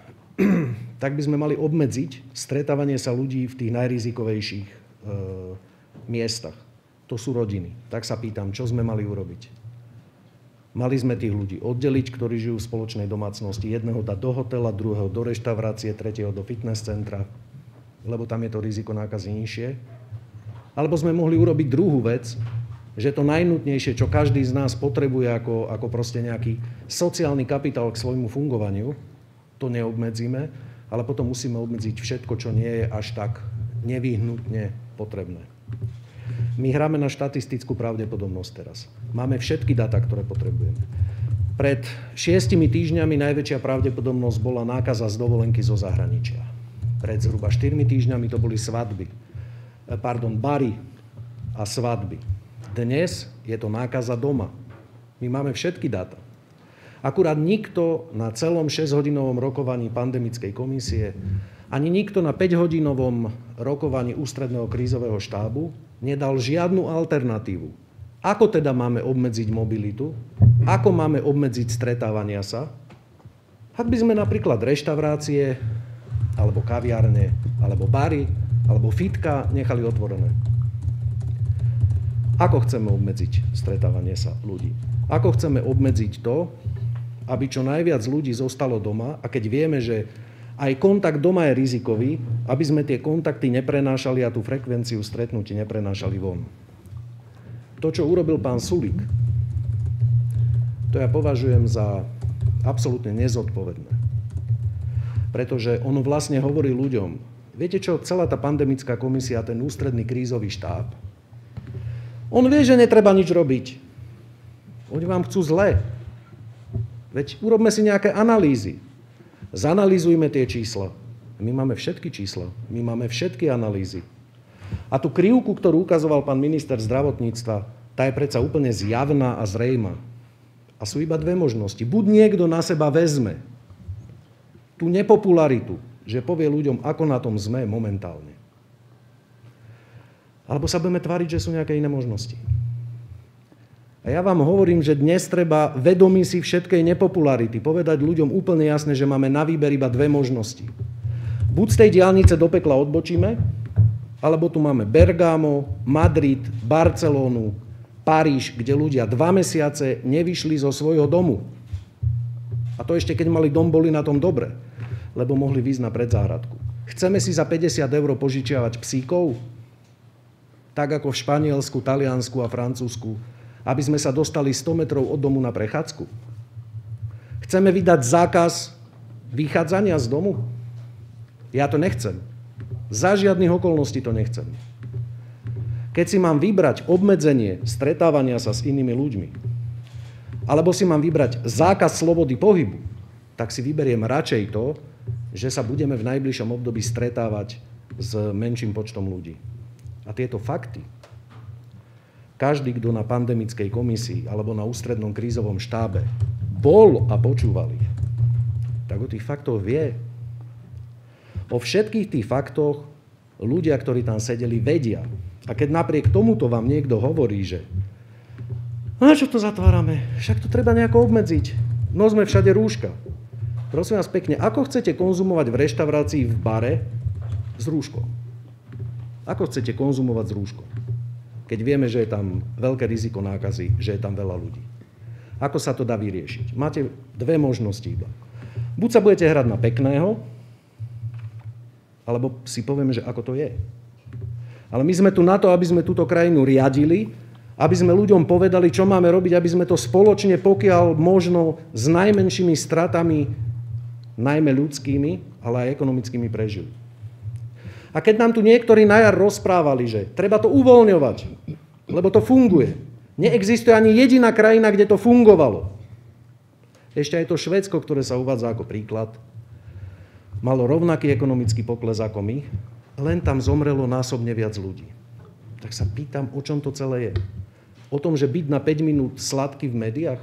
tak by sme mali obmedziť stretávanie sa ľudí v tých najrizikovejších miestach. To sú rodiny. Tak sa pýtam, čo sme mali urobiť? Mali sme tých ľudí oddeliť, ktorí žijú v spoločnej domácnosti. Jedného dať do hotela, druhého do reštaurácie, tretieho do fitness centra, lebo tam je to riziko nákazy nižšie. Alebo sme mohli urobiť druhú vec, že to najnutnejšie, čo každý z nás potrebuje ako proste nejaký sociálny kapitál k svojmu fungovaniu, to neobmedzíme, ale potom musíme obmedziť všetko, čo nie je až tak nevyhnutne potrebné. My hráme na štatistickú pravdepodobnosť teraz. Máme všetky dáta, ktoré potrebujeme. Pred 6 týždňami najväčšia pravdepodobnosť bola nákaza z dovolenky zo zahraničia. Pred zhruba 4 týždňami to boli bary a svadby. Dnes je to nákaza doma. My máme všetky dáta. Akurát nikto na celom 6-hodinovom rokovaní pandemickej komisie, ani nikto na 5-hodinovom rokovaní ústredného krízového štábu nedal žiadnu alternatívu. Ako teda máme obmedziť mobilitu? Ako máme obmedziť stretávania sa? Ak by sme napríklad reštaurácie alebo kaviárne, alebo bary, alebo fitka nechali otvorené. Ako chceme obmedziť stretávanie sa ľudí? Ako chceme obmedziť to, aby čo najviac ľudí zostalo doma, a keď vieme, že aj kontakt doma je rizikový, aby sme tie kontakty neprenášali a tú frekvenciu stretnutí neprenášali von. To, čo urobil pán Sulík, to ja považujem za absolútne nezodpovedné. Pretože on vlastne hovorí ľuďom, viete čo, celá tá pandemická komisia, ten ústredný krízový štáb, on vie, že netreba nič robiť. Oni vám chcú zle. Veď urobme si nejaké analýzy. Zanalýzujme tie čísla. My máme všetky čísla. My máme všetky analýzy. A tú krivku, ktorú ukazoval pán minister zdravotníctva, tá je predsa úplne zjavná a zrejmá. A sú iba dve možnosti. Buď niekto na seba vezme tú nepopularitu, že povie ľuďom, ako na tom sme momentálne. Alebo sa budeme tváriť, že sú nejaké iné možnosti. A ja vám hovorím, že dnes treba vedomí si všetkej nepopularity povedať ľuďom úplne jasne, že máme na výber iba dve možnosti. Buď z tej diaľnice do pekla odbočíme, alebo tu máme Bergamo, Madrid, Barcelónu, Paríž, kde ľudia 2 mesiace nevyšli zo svojho domu. A to ešte keď mali dom, boli na tom dobre, lebo mohli výjsť na predzáhradku. Chceme si za 50 eur požičiavať psíkov? Tak ako v Španielsku, Taliansku a Francúzsku, aby sme sa dostali 100 metrov od domu na prechádzku? Chceme vydať zákaz vychádzania z domu? Ja to nechcem. Za žiadnych okolností to nechcem. Keď si mám vybrať obmedzenie stretávania sa s inými ľuďmi, alebo si mám vybrať zákaz slobody pohybu, tak si vyberiem radšej to, že sa budeme v najbližšom období stretávať s menším počtom ľudí. A tieto fakty, každý, kto na pandemickej komisii alebo na ústrednom krízovom štábe bol a počúval ich, tak o tých faktoch vie. O všetkých tých faktoch ľudia, ktorí tam sedeli, vedia. A keď napriek tomuto vám niekto hovorí, že na čo to zatvárame? Však to treba nejako obmedziť. Nosme všade rúška. Prosím vás pekne, ako chcete konzumovať v reštaurácii v bare s rúškom? Ako chcete konzumovať s rúškom? Keď vieme, že je tam veľké riziko nákazy, že je tam veľa ľudí. Ako sa to dá vyriešiť? Máte dve možnosti iba. Buď sa budete hrať na pekného, alebo si povieme, že ako to je. Ale my sme tu na to, aby sme túto krajinu riadili, aby sme ľuďom povedali, čo máme robiť, aby sme to spoločne, pokiaľ možno s najmenšími stratami, najmä ľudskými, ale aj ekonomickými prežili. A keď nám tu niektorí na jar rozprávali, že treba to uvoľňovať, lebo to funguje. Neexistuje ani jediná krajina, kde to fungovalo. Ešte aj to Švédsko, ktoré sa uvádza ako príklad, malo rovnaký ekonomický pokles ako my, len tam zomrelo násobne viac ľudí. Tak sa pýtam, o čom to celé je. O tom, že byť na 5 minút sladký v médiách?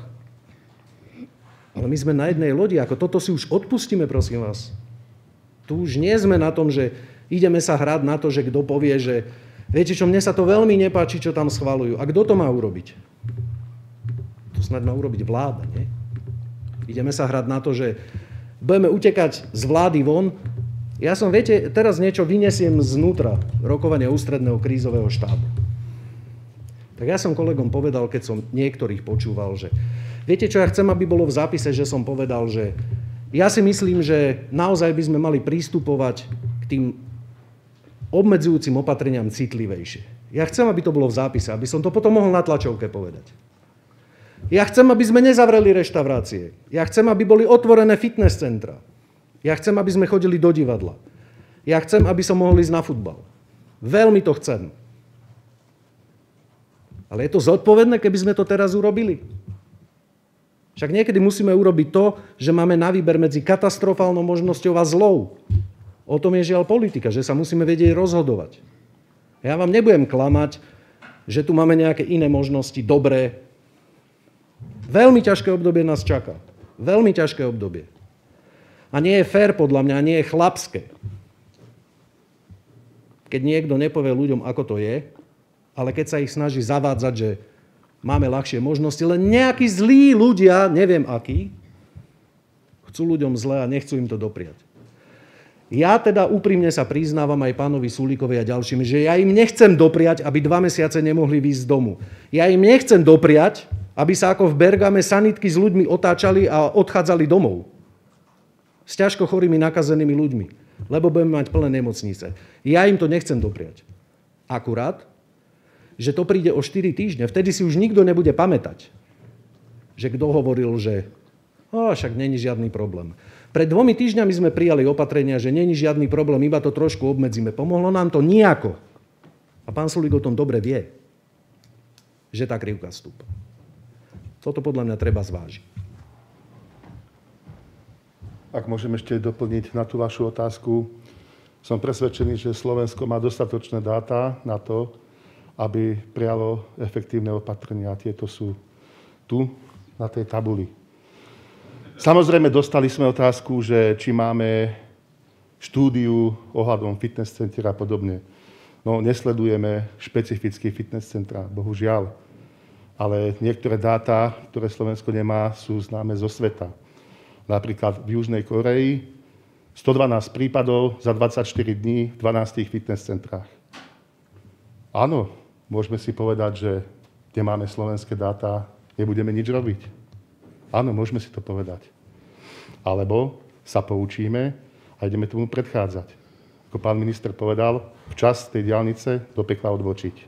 Ale my sme na jednej lodi, ako toto si už odpustíme, prosím vás. Tu už nie sme na tom, že ideme sa hrať na to, že kto povie, že viete čo, mne sa to veľmi nepáči, čo tam schvaľujú. A kto to má urobiť? To snad má urobiť vláda, nie? Ideme sa hrať na to, že budeme utekať z vlády von. Ja som, viete, teraz niečo vyniesiem znútra rokovania ústredného krízového štábu. Tak ja som kolegom povedal, keď som niektorých počúval, že viete čo, ja chcem, aby bolo v zápise, že som povedal, že ja si myslím, že naozaj by sme mali pristupovať k tým obmedzujúcim opatreniam citlivejšie. Ja chcem, aby to bolo v zápise, aby som to potom mohol na tlačovke povedať. Ja chcem, aby sme nezavreli reštaurácie. Ja chcem, aby boli otvorené fitness centra. Ja chcem, aby sme chodili do divadla. Ja chcem, aby som mohol ísť na futbal. Veľmi to chcem. Ale je to zodpovedné, keby sme to teraz urobili? Však niekedy musíme urobiť to, že máme na výber medzi katastrofálnou možnosťou a zlou. O tom je žiaľ politika, že sa musíme vedieť rozhodovať. Ja vám nebudem klamať, že tu máme nejaké iné možnosti, dobré. Veľmi ťažké obdobie nás čaká. Veľmi ťažké obdobie. A nie je fér, podľa mňa, nie je chlapské. Keď niekto nepovie ľuďom, ako to je, ale keď sa ich snaží zavádzať, že máme ľahšie možnosti, len nejakí zlí ľudia, neviem akí, chcú ľuďom zle a nechcú im to dopriať. Ja teda úprimne sa priznávam aj pánovi Sulíkovi a ďalším, že ja im nechcem dopriať, aby 2 mesiace nemohli výjsť z domu. Ja im nechcem dopriať, aby sa ako v Bergame sanitky s ľuďmi otáčali a odchádzali domov. S ťažko chorými nakazenými ľuďmi, lebo budeme mať plné nemocnice. Ja im to nechcem dopriať. Akurát, že to príde o 4 týždne. Vtedy si už nikto nebude pamätať, že kto hovoril, že však není žiadny problém. Pred 2 týždňami sme prijali opatrenia, že není žiadny problém, iba to trošku obmedzíme. Pomohlo nám to nijako. A pán Sulík o tom dobre vie, že tá krivka stúpa. Toto podľa mňa treba zvážiť. Ak môžem ešte doplniť na tú vašu otázku, som presvedčený, že Slovensko má dostatočné dáta na to, aby prijalo efektívne opatrenia. Tieto sú tu, na tej tabuli. Samozrejme, dostali sme otázku, že či máme štúdiu ohľadom fitness center a podobne. No, nesledujeme špecificky fitness centra, bohužiaľ. Ale niektoré dáta, ktoré Slovensko nemá, sú známe zo sveta. Napríklad v Južnej Koreji 112 prípadov za 24 dní v 12 fitness centrách. Áno, môžeme si povedať, že nemáme slovenské dáta, nebudeme nič robiť. Áno, môžeme si to povedať. Alebo sa poučíme a ideme tomu predchádzať. Ako pán minister povedal, včas tej diaľnice do pekla odbočiť.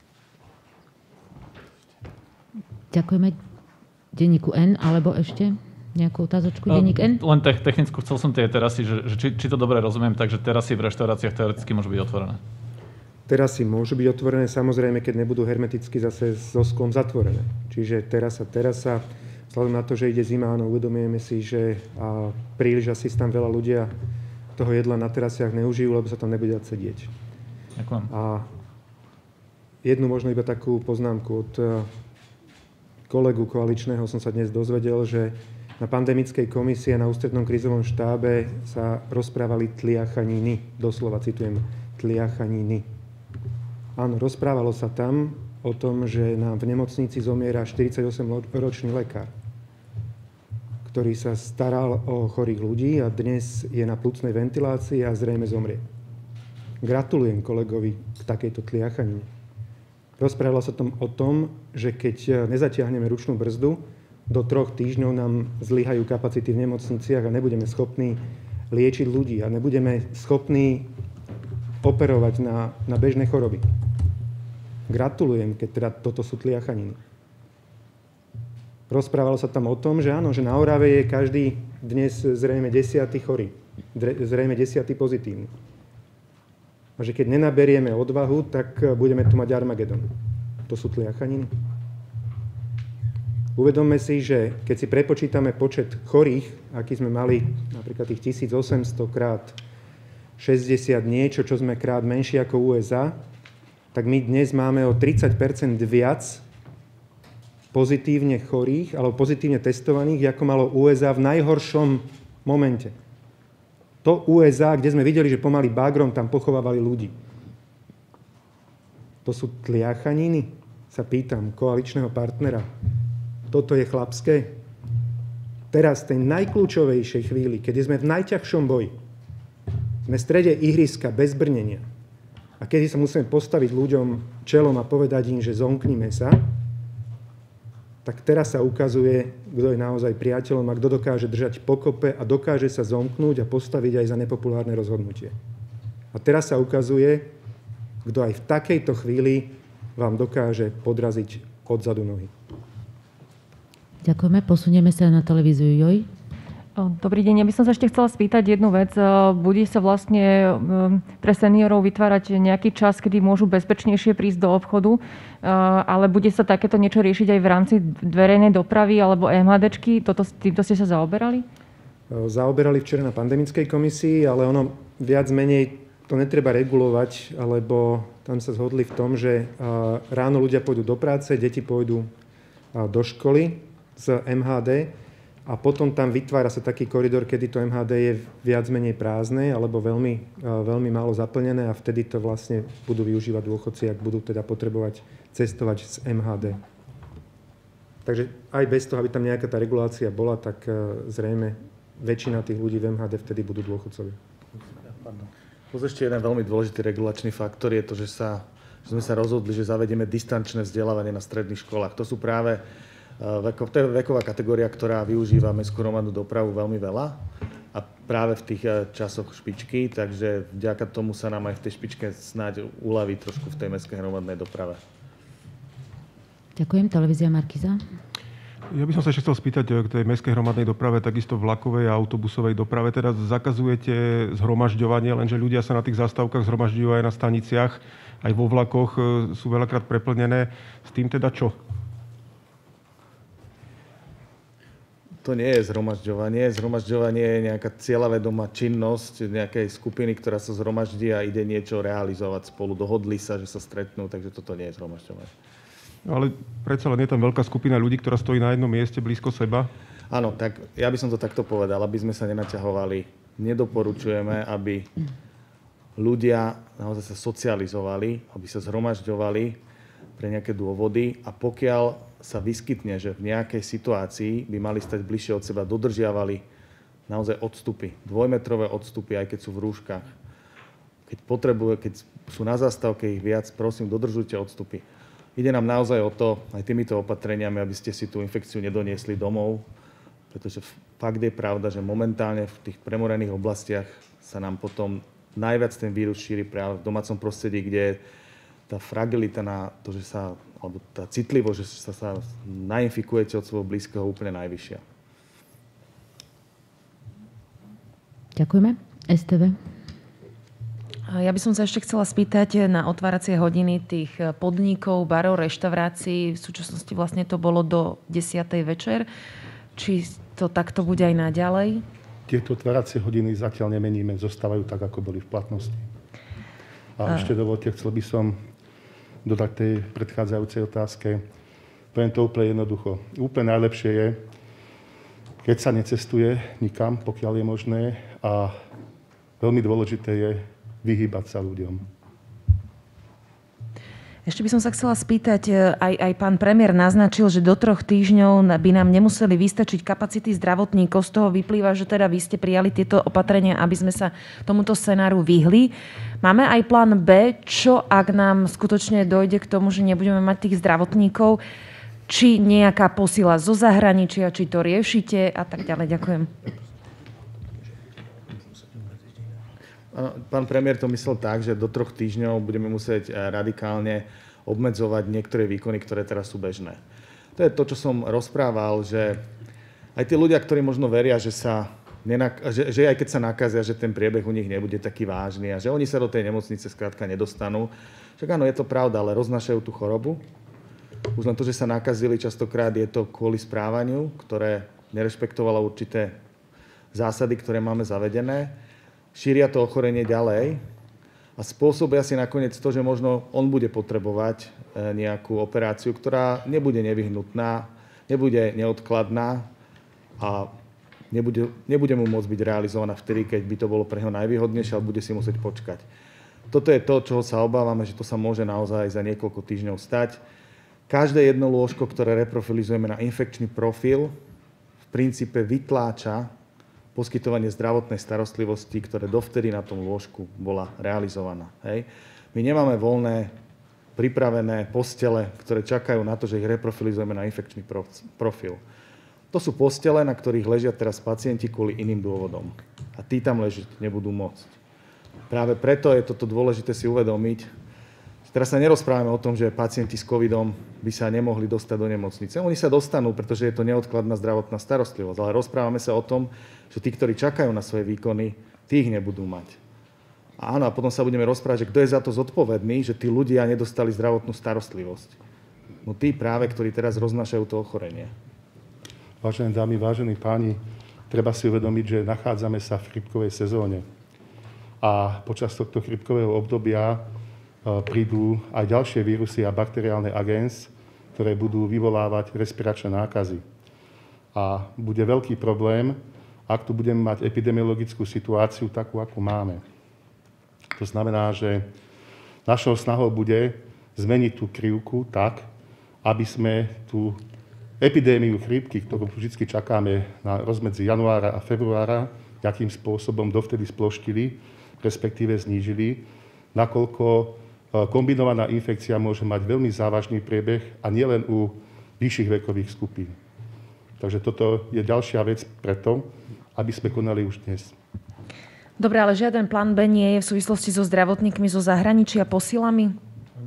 Ďakujeme. Denníku N, alebo ešte nejakú otázočku? Denník N? Len technickú, chcel som tie terasy, že či to dobre rozumiem, takže terasy v reštauráciách teoreticky môžu byť otvorené. Terasy môžu byť otvorené, samozrejme, keď nebudú hermeticky zase so sklom zatvorené. Čiže terasa, vzhľadom na to, že ide zima, áno, uvedomujeme si, že príliš asi tam veľa ľudia toho jedla na terasiach neužijú, lebo sa tam nebude dať sedieť. Ďakujem. A jednu možno iba takú poznámku od kolegu koaličného som sa dnes dozvedel, že na pandemickej komisii a na ústrednom krízovom štábe sa rozprávali tliachaniny. Doslova citujem, tliachaniny. Áno, rozprávalo sa tam o tom, že nám v nemocnici zomiera 48-ročný lekár, ktorý sa staral o chorých ľudí a dnes je na pľucnej ventilácii a zrejme zomrie. Gratulujem kolegovi k takejto tliachanine. Rozprávalo sa tam o tom, že keď nezatiahneme ručnú brzdu, do 3 týždňov nám zlyhajú kapacity v nemocniciach a nebudeme schopní liečiť ľudí a nebudeme schopní operovať na bežné choroby. Gratulujem, keď teda toto sú tliachaniny. Rozprávalo sa tam o tom, že áno, že na Orave je každý dnes zrejme 10. chorý, zrejme 10. pozitívny. A že keď nenaberieme odvahu, tak budeme tu mať Armagedon. To sú tliachaniny. Uvedomme si, že keď si prepočítame počet chorých, aký sme mali, napríklad tých 1800 krát 60 niečo, čo sme krát menšie ako USA, tak my dnes máme o 30% viac pozitívne chorých alebo pozitívne testovaných, ako malo USA v najhoršom momente. To USA, kde sme videli, že pomaly bagrom tam pochovávali ľudí. To sú tliachaniny, sa pýtam koaličného partnera. Toto je chlapské? Teraz, v tej najkľúčovejšej chvíli, keď sme v najťažšom boji, sme v strede ihriska bez brnenia a keď sa musíme postaviť ľuďom čelom a povedať im, že zomknime sa, tak teraz sa ukazuje, kto je naozaj priateľom a kto dokáže držať pokope a dokáže sa zomknúť a postaviť aj za nepopulárne rozhodnutie. A teraz sa ukazuje, kto aj v takejto chvíli vám dokáže podraziť odzadu nohy. Ďakujeme. Posunieme sa na televíziu JOJ. Dobrý deň. Ja by som sa ešte chcela spýtať jednu vec. Bude sa vlastne pre seniorov vytvárať nejaký čas, kedy môžu bezpečnejšie prísť do obchodu, ale bude sa takéto niečo riešiť aj v rámci verejnej dopravy alebo MHDčky? Týmto ste sa zaoberali? Zaoberali včera na pandemickej komisii, ale ono viac menej to netreba regulovať, alebo tam sa zhodli v tom, že ráno ľudia pôjdu do práce, deti pôjdu do školy z MHD a potom tam vytvára sa taký koridor, kedy to MHD je viac menej prázdne alebo veľmi málo zaplnené a vtedy to vlastne budú využívať dôchodci, ak budú teda potrebovať cestovať z MHD. Takže aj bez toho, aby tam nejaká tá regulácia bola, tak zrejme väčšina tých ľudí v MHD vtedy budú dôchodcovia. Plus ešte jeden veľmi dôležitý regulačný faktor je to, že sme sa rozhodli, že zavedieme distančné vzdelávanie na stredných školách. To sú práve to je veková kategória, ktorá využíva mestskú hromadnú dopravu veľmi veľa a práve v tých časoch špičky, takže vďaka tomu sa nám aj v tej špičke snáď uľaví trošku v tej mestskej hromadnej doprave. Ďakujem. Televízia Markíza. Ja by som sa ešte chcel spýtať k tej mestskej hromadnej doprave, takisto vlakovej a autobusovej doprave. Teda zakazujete zhromažďovanie, lenže ľudia sa na tých zastávkach zhromažďujú aj na staniciach, aj vo vlakoch sú veľakrát preplnené. S tým teda čo? To nie je zhromažďovanie. Zhromažďovanie je nejaká cieľavedomá činnosť nejakej skupiny, ktorá sa zhromaždí a ide niečo realizovať spolu. Dohodli sa, že sa stretnú, takže toto nie je zhromažďovanie. Ale predsa len je tam veľká skupina ľudí, ktorá stojí na jednom mieste blízko seba. Áno, tak ja by som to takto povedal, aby sme sa nenaťahovali. Nedoporučujeme, aby ľudia naozaj sa socializovali, aby sa zhromažďovali pre nejaké dôvody a pokiaľ sa vyskytne, že v nejakej situácii by mali stať bližšie od seba, dodržiavali naozaj odstupy, 2-metrové odstupy, aj keď sú v rúškach. Keď sú na zastávke ich viac, prosím, dodržujte odstupy. Ide nám naozaj o to, aj týmito opatreniami, aby ste si tú infekciu nedoniesli domov, pretože fakt je pravda, že momentálne v tých premorených oblastiach sa nám potom najviac ten vírus šíri práve v domácom prostredí, kde tá fragilita na to, že sa, alebo tá citlivosť, že sa nainfikujete od svojho blízkeho úplne najvyššia. Ďakujeme. STV. Ja by som sa ešte chcela spýtať na otváracie hodiny tých podnikov, barov, reštaurácií. V súčasnosti vlastne to bolo do 10. večer. Či to takto bude aj naďalej? Tieto otváracie hodiny zatiaľ nemeníme, zostávajú tak, ako boli v platnosti. A ešte dovolte, chcel by som dodať tej predchádzajúcej otázke. Poviem to úplne jednoducho. Úplne najlepšie je, keď sa necestuje nikam, pokiaľ je možné, a veľmi dôležité je vyhýbať sa ľuďom. Ešte by som sa chcela spýtať, aj pán premiér naznačil, že do 3 týždňov by nám nemuseli vystačiť kapacity zdravotníkov. Z toho vyplýva, že teda vy ste prijali tieto opatrenia, aby sme sa tomuto scenáru vyhli. Máme aj plán B, čo ak nám skutočne dojde k tomu, že nebudeme mať tých zdravotníkov, či nejaká posila zo zahraničia, či to riešite a tak ďalej. Ďakujem. Pán premiér to myslel tak, že do 3 týždňov budeme musieť radikálne obmedzovať niektoré výkony, ktoré teraz sú bežné. To je to, čo som rozprával, že aj tí ľudia, ktorí možno veria, že aj keď sa nakazia, že ten priebeh u nich nebude taký vážny a že oni sa do tej nemocnice skrátka nedostanú. Však áno, je to pravda, ale roznášajú tú chorobu. Už len to, že sa nakazili, častokrát je to kvôli správaniu, ktoré nerešpektovalo určité zásady, ktoré máme zavedené. Šíria to ochorenie ďalej a spôsobia si nakoniec to, že možno on bude potrebovať nejakú operáciu, ktorá nebude nevyhnutná, nebude neodkladná a nebude mu môcť byť realizovaná vtedy, keď by to bolo pre neho najvýhodnejšie, ale bude si musieť počkať. Toto je to, čoho sa obávame, že to sa môže naozaj za niekoľko týždňov stať. Každé jedno lôžko, ktoré reprofilizujeme na infekčný profil, v princípe vytláča poskytovanie zdravotnej starostlivosti, ktoré dovtedy na tom lôžku bola realizovaná. Hej. My nemáme voľné, pripravené postele, ktoré čakajú na to, že ich reprofilizujeme na infekčný profil. To sú postele, na ktorých ležia teraz pacienti kvôli iným dôvodom. A tí tam ležiť nebudú môcť. Práve preto je toto dôležité si uvedomiť. Teraz sa nerozprávame o tom, že pacienti s covidom by sa nemohli dostať do nemocnice. Oni sa dostanú, pretože je to neodkladná zdravotná starostlivosť. Ale rozprávame sa o tom, že tí, ktorí čakajú na svoje výkony, tí ich nebudú mať. A áno, a potom sa budeme rozprávať, že kto je za to zodpovedný, že tí ľudia nedostali zdravotnú starostlivosť. No tí práve, ktorí teraz roznášajú to ochorenie. Vážené dámy, vážení páni, treba si uvedomiť, že nachádzame sa v chrípkovej sezóne. A počas tohto chrípkového obdobia prídu aj ďalšie vírusy a bakteriálne agens, ktoré budú vyvolávať respiračné nákazy. A bude veľký problém, ak tu budeme mať epidemiologickú situáciu takú, ako máme. To znamená, že našou snahou bude zmeniť tú krivku tak, aby sme tú epidémiu chrípky, ktorú vždy čakáme na rozmedzi januára a februára, akým spôsobom dovtedy sploštili, respektíve znížili, nakoľko kombinovaná infekcia môže mať veľmi závažný priebeh a nielen u vyšších vekových skupín. Takže toto je ďalšia vec preto, aby sme konali už dnes. Dobre, ale žiaden plán B nie je v súvislosti so zdravotníkmi zo zahraničia posilami?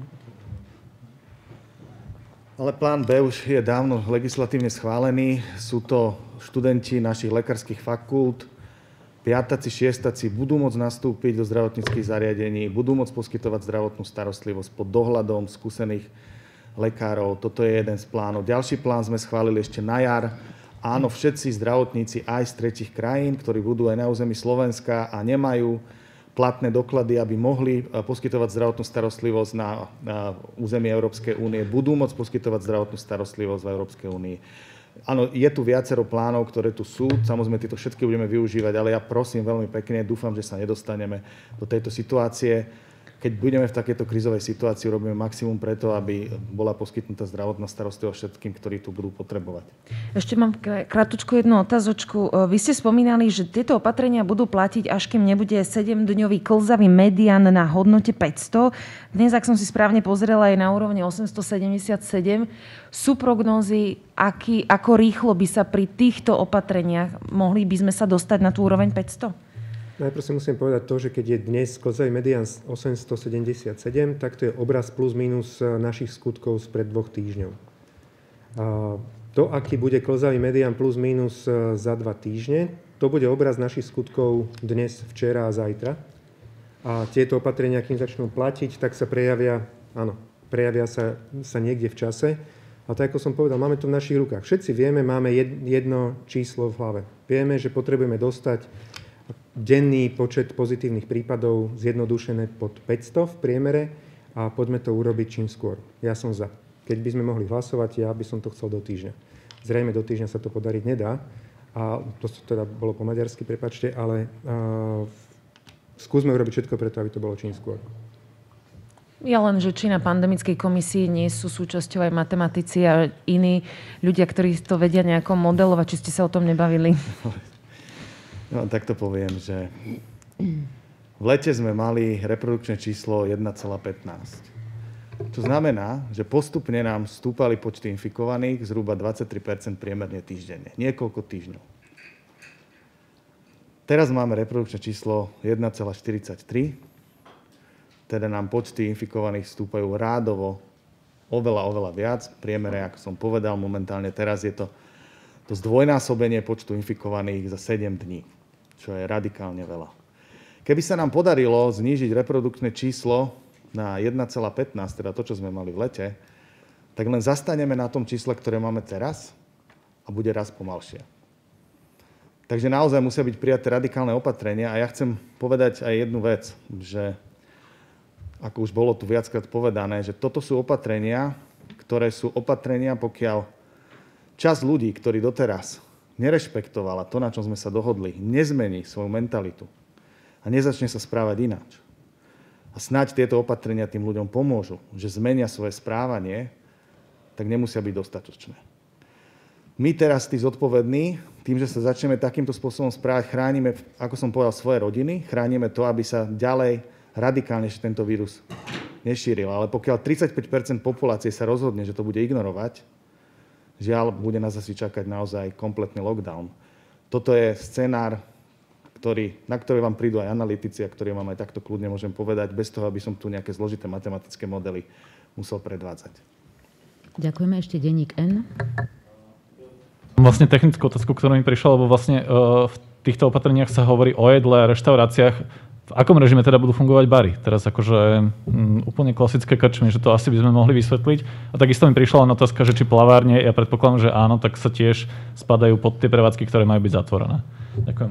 Ale plán B už je dávno legislatívne schválený. Sú to študenti našich lekárskych fakult, piataci, šiestaci budú môcť nastúpiť do zdravotníckych zariadení, budú môcť poskytovať zdravotnú starostlivosť pod dohľadom skúsených lekárov. Toto je jeden z plánov. Ďalší plán sme schválili ešte na jar. Áno, všetci zdravotníci aj z tretích krajín, ktorí budú aj na území Slovenska a nemajú platné doklady, aby mohli poskytovať zdravotnú starostlivosť na území Európskej únie, budú môcť poskytovať zdravotnú starostlivosť v Európskej únii. Áno, je tu viacero plánov, ktoré tu sú. Samozrejme, tieto všetky budeme využívať, ale ja prosím veľmi pekne, dúfam, že sa nedostaneme do tejto situácie. Keď budeme v takejto krízovej situácii, robíme maximum preto, aby bola poskytnutá zdravotná starostlivosť všetkým, ktorí tu budú potrebovať. Ešte mám krátku jednu otázočku. Vy ste spomínali, že tieto opatrenia budú platiť, až kým nebude 7-dňový klzavý medián na hodnote 500. Dnes, ak som si správne pozrela, je na úrovni 877. Sú prognózy, ako rýchlo by sa pri týchto opatreniach mohli by sme sa dostať na tú úroveň 500? Najprv si musím povedať to, že keď je dnes klzavý medián 877, tak to je obraz plus minus našich skutkov spred 2 týždňov. To, aký bude klzavý medián plus minus za 2 týždne, to bude obraz našich skutkov dnes, včera a zajtra. A tieto opatrenia, kým začnú platiť, tak sa prejavia sa niekde v čase. A tak, ako som povedal, máme to v našich rukách. Všetci vieme, máme jedno číslo v hlave. Vieme, že potrebujeme dostať denný počet pozitívnych prípadov zjednodušené pod 500 v priemere a poďme to urobiť čím skôr. Ja som za. Keď by sme mohli hlasovať, ja by som to chcel do týždňa. Zrejme do týždňa sa to podariť nedá. A to teda bolo po maďarsky, prepáčte, ale skúsme urobiť všetko preto, aby to bolo čím skôr. Ja len, že či na pandemickej komisii nie sú súčasťou aj matematici a iní ľudia, ktorí to vedia nejako modelovať, či ste sa o tom nebavili? No, tak to poviem, že v lete sme mali reprodukčné číslo 1,15. To znamená, že postupne nám stúpali počty infikovaných zhruba 23% priemerne týždenne. Niekoľko týždňov. Teraz máme reprodukčné číslo 1,43. Teda nám počty infikovaných stúpajú rádovo oveľa viac. V priemere, ako som povedal, momentálne teraz je to zdvojnásobenie počtu infikovaných za 7 dní, čo je radikálne veľa. Keby sa nám podarilo znížiť reprodukčné číslo na 1,15, teda to, čo sme mali v lete, tak len zastaneme na tom čísle, ktoré máme teraz a bude raz pomalšie. Takže naozaj musia byť prijaté radikálne opatrenia a ja chcem povedať aj jednu vec, že ako už bolo tu viackrát povedané, že toto sú opatrenia, ktoré sú opatrenia, pokiaľ časť ľudí, ktorí doteraz nerešpektovala to, na čom sme sa dohodli, nezmení svoju mentalitu a nezačne sa správať ináč. A snáď tieto opatrenia tým ľuďom pomôžu, že zmenia svoje správanie, tak nemusia byť dostatočné. My teraz, tí zodpovední, tým, že sa začneme takýmto spôsobom správať, chránime, ako som povedal, svoje rodiny, chránime to, aby sa ďalej radikálne tento vírus nešíril. Ale pokiaľ 35% populácie sa rozhodne, že to bude ignorovať, žiaľ, bude nás asi čakať naozaj kompletný lockdown. Toto je scenár, na ktorý vám prídu aj analytici, a ktorý vám aj takto kľudne môžem povedať, bez toho, aby som tu nejaké zložité matematické modely musel predvádzať. Ďakujeme. Ešte denník N. Vlastne technickú otázku, ktorá mi prišla, lebo vlastne v týchto opatreniach sa hovorí o jedle a reštauráciách. V akom režime teda budú fungovať bary? Teraz akože úplne klasické krčmy, že to asi by sme mohli vysvetliť. A takisto mi prišla len otázka, že či plavárne, ja predpokladám, že áno, tak sa tiež spadajú pod tie prevádzky, ktoré majú byť zatvorené. Ďakujem.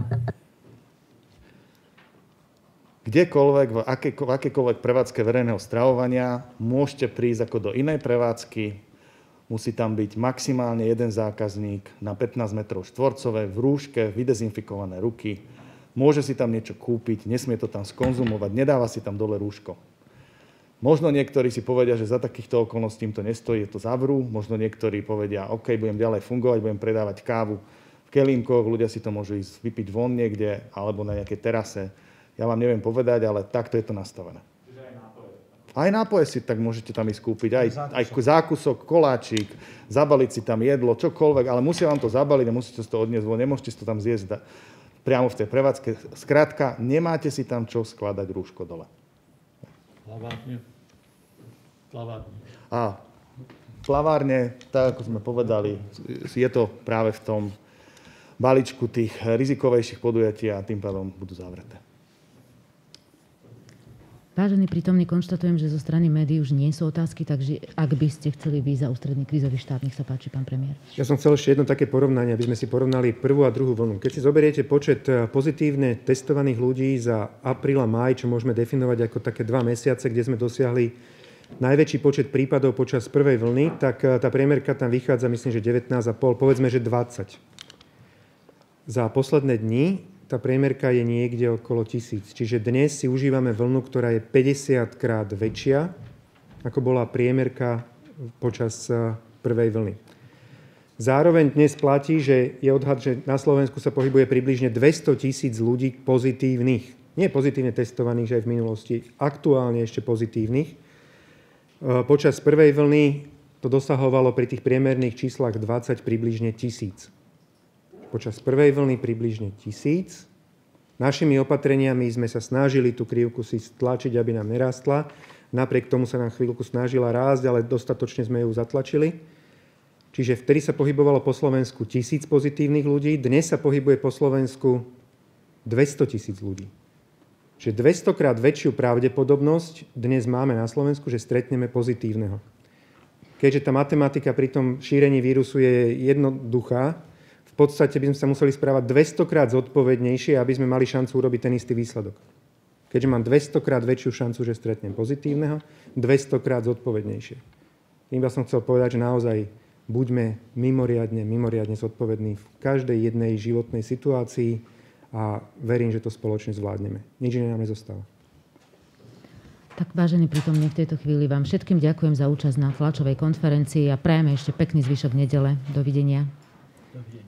Kdekoľvek, v akékoľvek prevádzke verejného stravovania môžete prísť ako do inej prevádzky. Musí tam byť maximálne jeden zákazník na 15 metrov štvorcové, v rúške, vydezinfikované ruky. Môže si tam niečo kúpiť, nesmie to tam skonzumovať, nedáva si tam dole rúško. Možno niektorí si povedia, že za takýchto okolností im to nestojí, je to zavrú. Možno niektorí povedia, OK, budem ďalej fungovať, budem predávať kávu v kelímkoch, ľudia si to môžu ísť vypiť von niekde alebo na nejakej terase. Ja vám neviem povedať, ale takto je to nastavené. Aj nápoje si tak môžete tam ísť kúpiť, aj zákusok, koláčik, zabaliť si tam jedlo, čokoľvek, ale musia vám to zabaliť a musíte si to odniesť, nemôžete si to tam zjesť priamo v tej prevádzke. Skrátka, nemáte si tam čo skladať rúško dole. A plavárne, tak ako sme povedali, je to práve v tom balíčku tých rizikovejších podujatí a tým pádom budú zavreté. Vážení prítomní, konštatujem, že zo strany médií už nie sú otázky, takže ak by ste chceli výjsť za ústredný krízový štáb, nech sa páči, pán premiér. Ja som chcel ešte jedno také porovnanie, aby sme si porovnali prvú a druhú vlnu. Keď si zoberiete počet pozitívne testovaných ľudí za apríl a máj, čo môžeme definovať ako také 2 mesiace, kde sme dosiahli najväčší počet prípadov počas prvej vlny, tak tá priemerka tam vychádza, myslím, že 19,5, povedzme, že 20. Za posledné dni tá priemerka je niekde okolo 1000. Čiže dnes si užívame vlnu, ktorá je 50 krát väčšia, ako bola priemerka počas prvej vlny. Zároveň dnes platí, že je odhad, že na Slovensku sa pohybuje približne 200 000 ľudí pozitívnych. Nie pozitívne testovaných, že aj v minulosti, aktuálne ešte pozitívnych. Počas prvej vlny to dosahovalo pri tých priemerných číslach 20 približne 1000. Počas prvej vlny približne 1000. Našimi opatreniami sme sa snažili tú krivku si stlačiť, aby nám nerástla. Napriek tomu sa nám chvíľku snažila rásť, ale dostatočne sme ju zatlačili. Čiže vtedy sa pohybovalo po Slovensku 1000 pozitívnych ľudí, dnes sa pohybuje po Slovensku 200 000 ľudí. Čiže 200 krát väčšiu pravdepodobnosť dnes máme na Slovensku, že stretneme pozitívneho. Keďže tá matematika pri tom šírení vírusu je jednoduchá, v podstate by sme sa museli správať 200 krát zodpovednejšie, aby sme mali šancu urobiť ten istý výsledok. Keďže mám 200 krát väčšiu šancu, že stretnem pozitívneho, 200 krát zodpovednejšie. Iba som chcel povedať, že naozaj buďme mimoriadne zodpovední v každej jednej životnej situácii a verím, že to spoločne zvládneme. Nič iné nám nezostáva. Tak vážení prítomní, v tejto chvíli vám všetkým ďakujem za účasť na tlačovej konferencii a prajeme ešte pekný zvyšok nedele. Dovidenia.